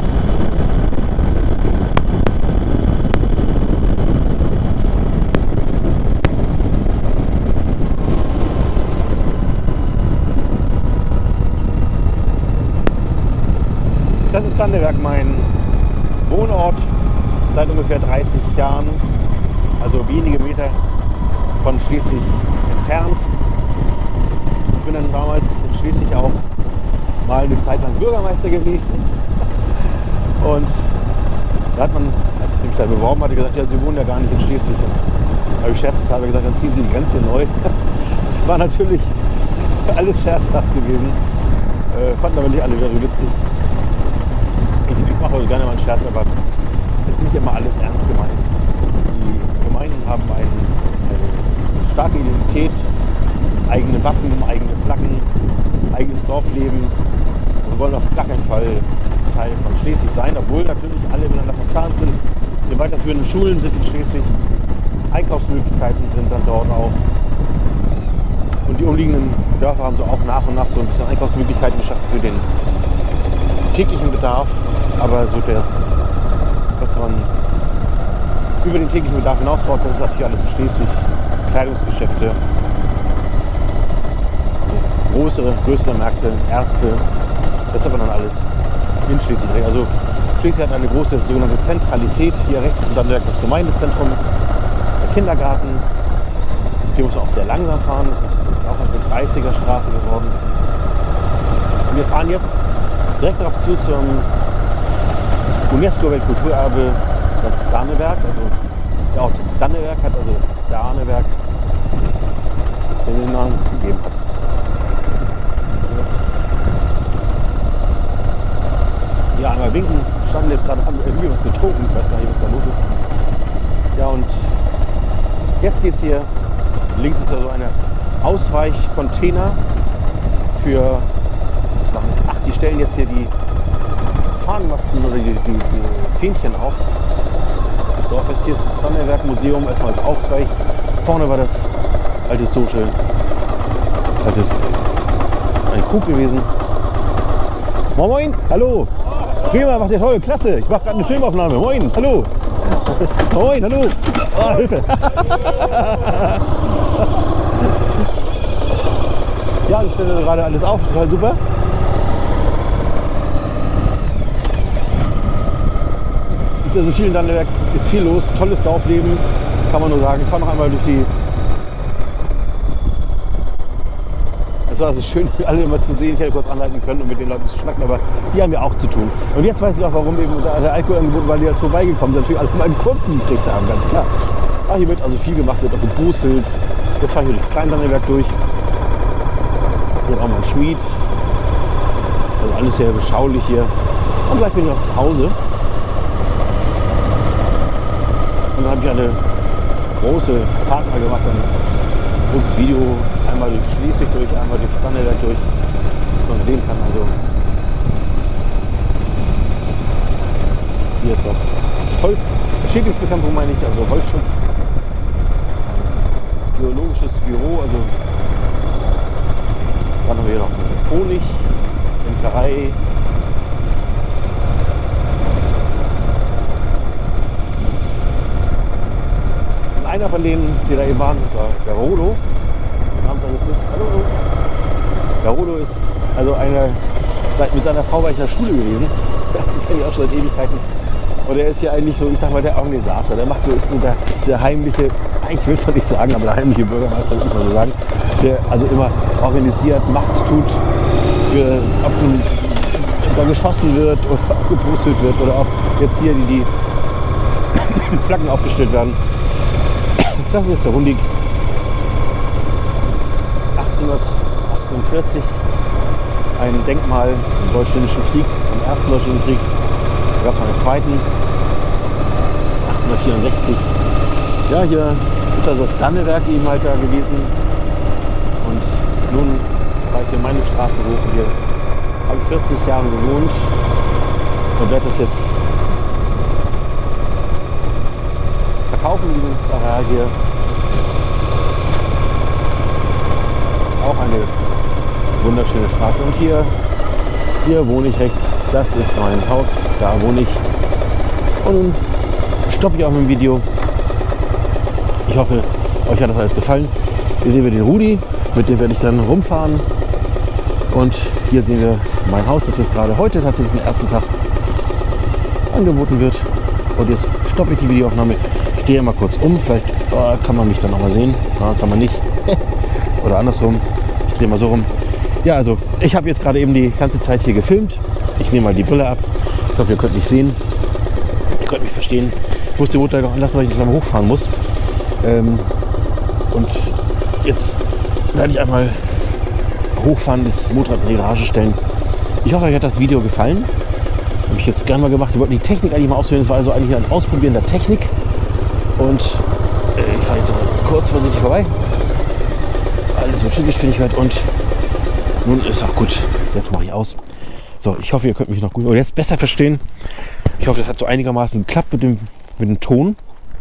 Das ist Danneberg, mein Wohnort, seit ungefähr dreißig Jahren, also wenige Meter von Schleswig entfernt. entfernt. Ich bin dann damals in Schleswig auch mal eine Zeit lang Bürgermeister gewesen. Und da hat man, als ich mich da beworben hatte, gesagt, ja, Sie wohnen ja gar nicht in Schleswig. Und da habe ich scherzeshalber gesagt, dann ziehen Sie die Grenze neu. War natürlich alles scherzhaft gewesen. Äh, fanden aber nicht alle very witzig. Ich, ich mache heute gerne mal einen Scherz, aber es ist nicht immer alles ernst gemeint. Die Gemeinden haben ein, eine starke Identität, eigene Wappen, eigene Flaggen, eigenes Dorfleben und wollen auf gar keinen Fall Teil von Schleswig sein, obwohl natürlich alle miteinander verzahnt sind. Die weiterführenden Schulen sind in Schleswig, Einkaufsmöglichkeiten sind dann dort auch. Und die umliegenden Dörfer haben so auch nach und nach so ein bisschen Einkaufsmöglichkeiten geschaffen für den täglichen Bedarf. Aber so das, was man über den täglichen Bedarf hinausbaut, das ist natürlich alles in Schleswig. Kleidungsgeschäfte, größere, größere Märkte, Ärzte, das ist aber dann alles in Schleswig. Also Schleswig hat eine große sogenannte Zentralität. Hier rechts ist dann direkt das Gemeindezentrum, der Kindergarten. Hier muss man auch sehr langsam fahren. Das ist auch eine dreißiger Straße geworden. Und wir fahren jetzt direkt darauf zu zum UNESCO-Weltkulturerbe, das Danewerk. Also der Ort Danewerk hat also das Danewerk den Namen gegeben hat. Ja, einmal winken. Standen jetzt gerade, haben irgendwie was getrunken. Ich weiß gar nicht, was da los ist. Ja, und jetzt geht's hier. Links ist also eine Ausweichcontainer für, ach, die stellen jetzt hier die Fahnenmasten oder die, die, die Fähnchen auf. Das Dorf ist hier ist das Danewerk-Museum, erstmal als Ausweich. Vorne war das alte historische, altes, ein Krug gewesen. Moin, moin, hallo. Prima, macht ihr toll, klasse. Ich mache gerade eine Filmaufnahme. Moin, hallo. Moin, hallo. Oh, Hilfe. Ja, ich stelle gerade alles auf, total super. Ist also viel in Danewerk, ist viel los, tolles Dorfleben, kann man nur sagen. Ich fahre noch einmal durch die. Es war also schön, alle immer zu sehen. Ich hätte kurz anleiten können, um mit den Leuten zu schnacken, aber die haben ja auch zu tun. Und jetzt weiß ich auch, warum eben der Alkohol angeboten, weil die jetzt vorbeigekommen sind, natürlich alle mal einen kurzen gekriegt haben, ganz klar. Ah, hier wird also viel gemacht, wird auch gebustelt. Jetzt fahre ich durch Klein-Danewerk durch. Hier auch mal ein Schmied. Also alles sehr beschaulich hier. Und gleich bin ich auch zu Hause. Und dann habe ich eine große Fahrt mal gemacht, ein großes Video, einmal durch Schleswig durch, einmal durch Danewerk durch, was man sehen kann. Also hier ist noch Holz, Schädlingsbekämpfung meine ich, also Holzschutz, ein biologisches Büro, also dann haben wir hier noch Honig, Imkerei. Einer von denen, die da eben waren, das war der Rolo. Hallo. Der Rolo ist also eine, mit seiner Frau war ich in der Schule gewesen. Das kenne ich auch schon seit Ewigkeiten. Und er ist hier eigentlich so, ich sag mal, der Organisator. Der macht so, ist so der, der heimliche, ich will es mal nicht sagen, aber der heimliche Bürgermeister, würde ich mal so sagen. Der also immer organisiert, Macht tut, für, ob nun da geschossen wird oder ob gebrustelt wird oder ob jetzt hier die, die Flaggen aufgestellt werden. Das ist der Hundig. achtzehnhundertachtundvierzig, ein Denkmal im Deutsch-Dänischen Krieg, im Ersten Deutsch-Dänischen Krieg. Da gab es einen zweiten, achtzehnhundertvierundsechzig. Ja, hier ist also das Danewerk eben halt da gewesen. Und nun fahre ich hier meine Straße hoch. Hier habe ich vierzig Jahre gewohnt und werde das jetzt verkaufen, dieses Areal hier. Auch eine wunderschöne Straße. Und hier, hier wohne ich rechts. Das ist mein Haus. Da wohne ich. Und nun stoppe ich auch mit dem Video. Ich hoffe, euch hat das alles gefallen. Hier sehen wir den Rudi. Mit dem werde ich dann rumfahren. Und hier sehen wir mein Haus, das jetzt gerade heute tatsächlich den ersten Tag angeboten wird. Und jetzt stoppe ich die Videoaufnahme. Ich stehe mal kurz um. Vielleicht oh, kann man mich dann noch mal sehen. Ja, kann man nicht. Oder andersrum. Ich drehe mal so rum. Ja, also ich habe jetzt gerade eben die ganze Zeit hier gefilmt. Ich nehme mal die Brille ab. Ich hoffe, ihr könnt mich sehen. Ihr könnt mich verstehen. Ich muss die Motor noch anlassen, weil ich nicht lange hochfahren muss. Ähm, und jetzt werde ich einmal hochfahren, das Motorrad in die Garage stellen. Ich hoffe, euch hat das Video gefallen. Habe ich jetzt gerne mal gemacht. Wir wollten die Technik eigentlich mal ausprobieren. Das war also eigentlich ein Ausprobieren der Technik. Und äh, ich fahre jetzt mal kurz vorsichtig vorbei. Alles mit Schrittgeschwindigkeit und nun ist auch gut. Jetzt mache ich aus. So, ich hoffe, ihr könnt mich noch gut oder jetzt besser verstehen. Ich hoffe, das hat so einigermaßen geklappt mit dem, mit dem Ton.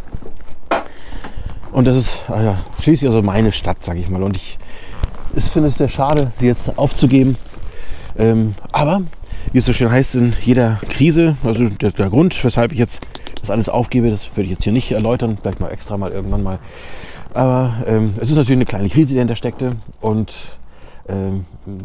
Und das ist ah ja, schließlich also meine Stadt, sage ich mal. Und ich, ich finde es sehr schade, sie jetzt aufzugeben. Ähm, aber, wie es so schön heißt, in jeder Krise, also der, der Grund, weshalb ich jetzt das alles aufgebe, das würde ich jetzt hier nicht erläutern. Vielleicht mal extra mal irgendwann mal. Aber ähm, es ist natürlich eine kleine Krise, die dahinter steckte. Und ähm,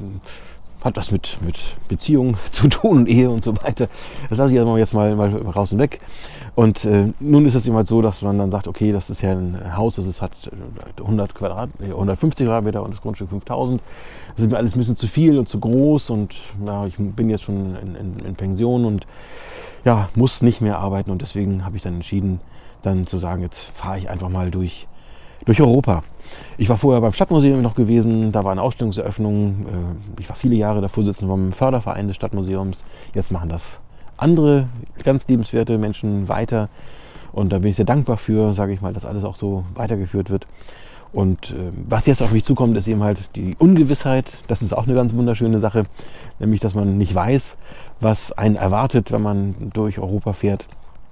hat was mit, mit Beziehungen zu tun und Ehe und so weiter. Das lasse ich aber jetzt mal, mal raus und weg. Und äh, nun ist es eben halt so, dass man dann sagt, okay, das ist ja ein Haus, das ist, hat hundert Quadrat, hundertfünfzig Quadratmeter und das Grundstück fünftausend. Das ist mir alles ein bisschen zu viel und zu groß und ja, ich bin jetzt schon in, in, in Pension und ja, muss nicht mehr arbeiten und deswegen habe ich dann entschieden, dann zu sagen, jetzt fahre ich einfach mal durch, durch Europa. Ich war vorher beim Stadtmuseum noch gewesen, da war eine Ausstellungseröffnung. Ich war viele Jahre der Vorsitzende vom Förderverein des Stadtmuseums. Jetzt machen das andere ganz liebenswerte Menschen weiter. Und da bin ich sehr dankbar für, sage ich mal, dass alles auch so weitergeführt wird. Und äh, was jetzt auf mich zukommt, ist eben halt die Ungewissheit. Das ist auch eine ganz wunderschöne Sache. Nämlich, dass man nicht weiß, was einen erwartet, wenn man durch Europa fährt.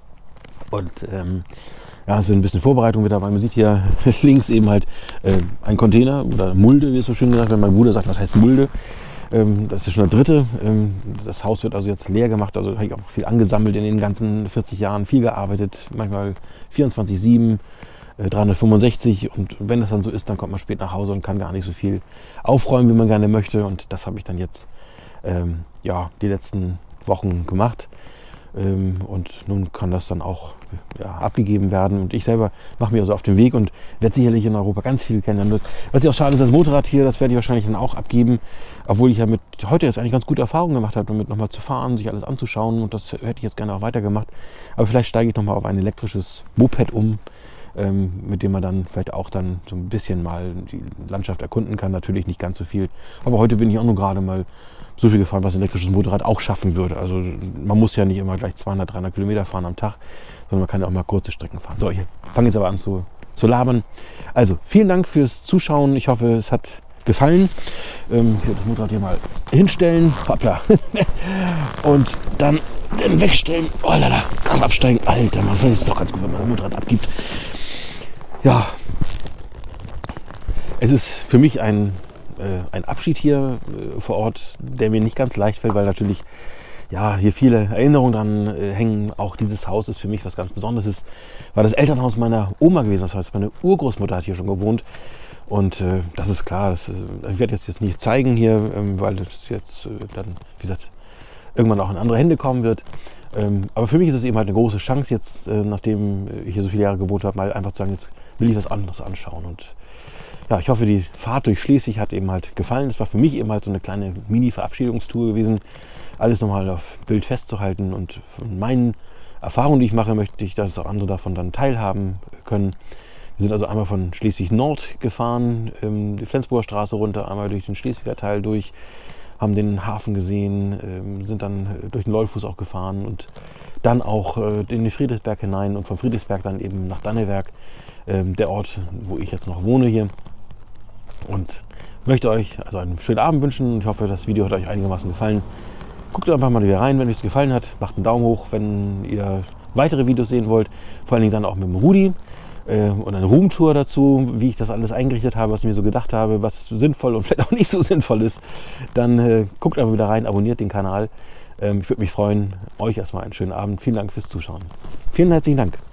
Und ähm, ja, es ist ein bisschen Vorbereitung wieder, weil man sieht hier links eben halt äh, ein Container oder Mulde, wie es so schön gesagt wird. Mein Bruder sagt, was heißt Mulde? Ähm, das ist schon der dritte. Ähm, das Haus wird also jetzt leer gemacht. Also habe ich auch viel angesammelt in den ganzen vierzig Jahren, viel gearbeitet, manchmal vierundzwanzig sieben, äh, dreihundertfünfundsechzig. Und wenn das dann so ist, dann kommt man spät nach Hause und kann gar nicht so viel aufräumen, wie man gerne möchte. Und das habe ich dann jetzt ähm, ja, die letzten Wochen gemacht. Ähm, und nun kann das dann auch ja, abgegeben werden. Und ich selber mache mich also auf den Weg und werde sicherlich in Europa ganz viel kennenlernen. Was ja auch schade ist, das Motorrad hier, das werde ich wahrscheinlich dann auch abgeben. Obwohl ich ja mit heute jetzt eigentlich ganz gute Erfahrungen gemacht habe, damit nochmal zu fahren, sich alles anzuschauen. Und das hätte ich jetzt gerne auch weitergemacht. Aber vielleicht steige ich nochmal auf ein elektrisches Moped um, ähm, mit dem man dann vielleicht auch dann so ein bisschen mal die Landschaft erkunden kann. Natürlich nicht ganz so viel. Aber heute bin ich auch nur gerade mal so viel gefahren, was ein elektrisches Motorrad auch schaffen würde. Also man muss ja nicht immer gleich zweihundert, dreihundert Kilometer fahren am Tag, sondern man kann ja auch mal kurze Strecken fahren. So, ich fange jetzt aber an zu, zu labern. Also, vielen Dank fürs Zuschauen. Ich hoffe, es hat gefallen. Ähm, hier das Motorrad hier mal hinstellen. Hoppla. Und dann den wegstellen. Oh lala, am Absteigen. Alter, man findet es doch ganz gut, wenn man das Motorrad abgibt. Ja, es ist für mich ein ein Abschied hier äh, vor Ort, der mir nicht ganz leicht fällt, weil natürlich ja, hier viele Erinnerungen dran äh, hängen. Auch dieses Haus ist für mich was ganz Besonderes. Es war das Elternhaus meiner Oma gewesen, das heißt, meine Urgroßmutter hat hier schon gewohnt. Und äh, das ist klar, das, äh, ich werde das jetzt nicht zeigen hier, ähm, weil das jetzt äh, dann, wie gesagt, irgendwann auch in andere Hände kommen wird. Ähm, aber für mich ist es eben halt eine große Chance jetzt, äh, nachdem ich hier so viele Jahre gewohnt habe, mal einfach zu sagen, jetzt will ich was anderes anschauen. Und ja, ich hoffe, die Fahrt durch Schleswig hat eben halt gefallen. Das war für mich eben halt so eine kleine Mini-Verabschiedungstour gewesen. Alles nochmal auf Bild festzuhalten und von meinen Erfahrungen, die ich mache, möchte ich, dass auch andere davon dann teilhaben können. Wir sind also einmal von Schleswig Nord gefahren, ähm, die Flensburger Straße runter, einmal durch den Schleswiger Teil durch, haben den Hafen gesehen, ähm, sind dann durch den Leufuß auch gefahren und dann auch äh, in den Friedrichsberg hinein und von Friedrichsberg dann eben nach Dannewerk, ähm, der Ort, wo ich jetzt noch wohne hier. Und möchte euch also einen schönen Abend wünschen. Ich hoffe, das Video hat euch einigermaßen gefallen. Guckt einfach mal wieder rein, wenn euch es gefallen hat. Macht einen Daumen hoch, wenn ihr weitere Videos sehen wollt. Vor allen Dingen dann auch mit dem Rudi. Äh, und eine Roomtour dazu, wie ich das alles eingerichtet habe, was ich mir so gedacht habe, was sinnvoll und vielleicht auch nicht so sinnvoll ist. Dann äh, guckt einfach wieder rein, abonniert den Kanal. Ähm, ich würde mich freuen. Euch erstmal einen schönen Abend. Vielen Dank fürs Zuschauen. Vielen herzlichen Dank.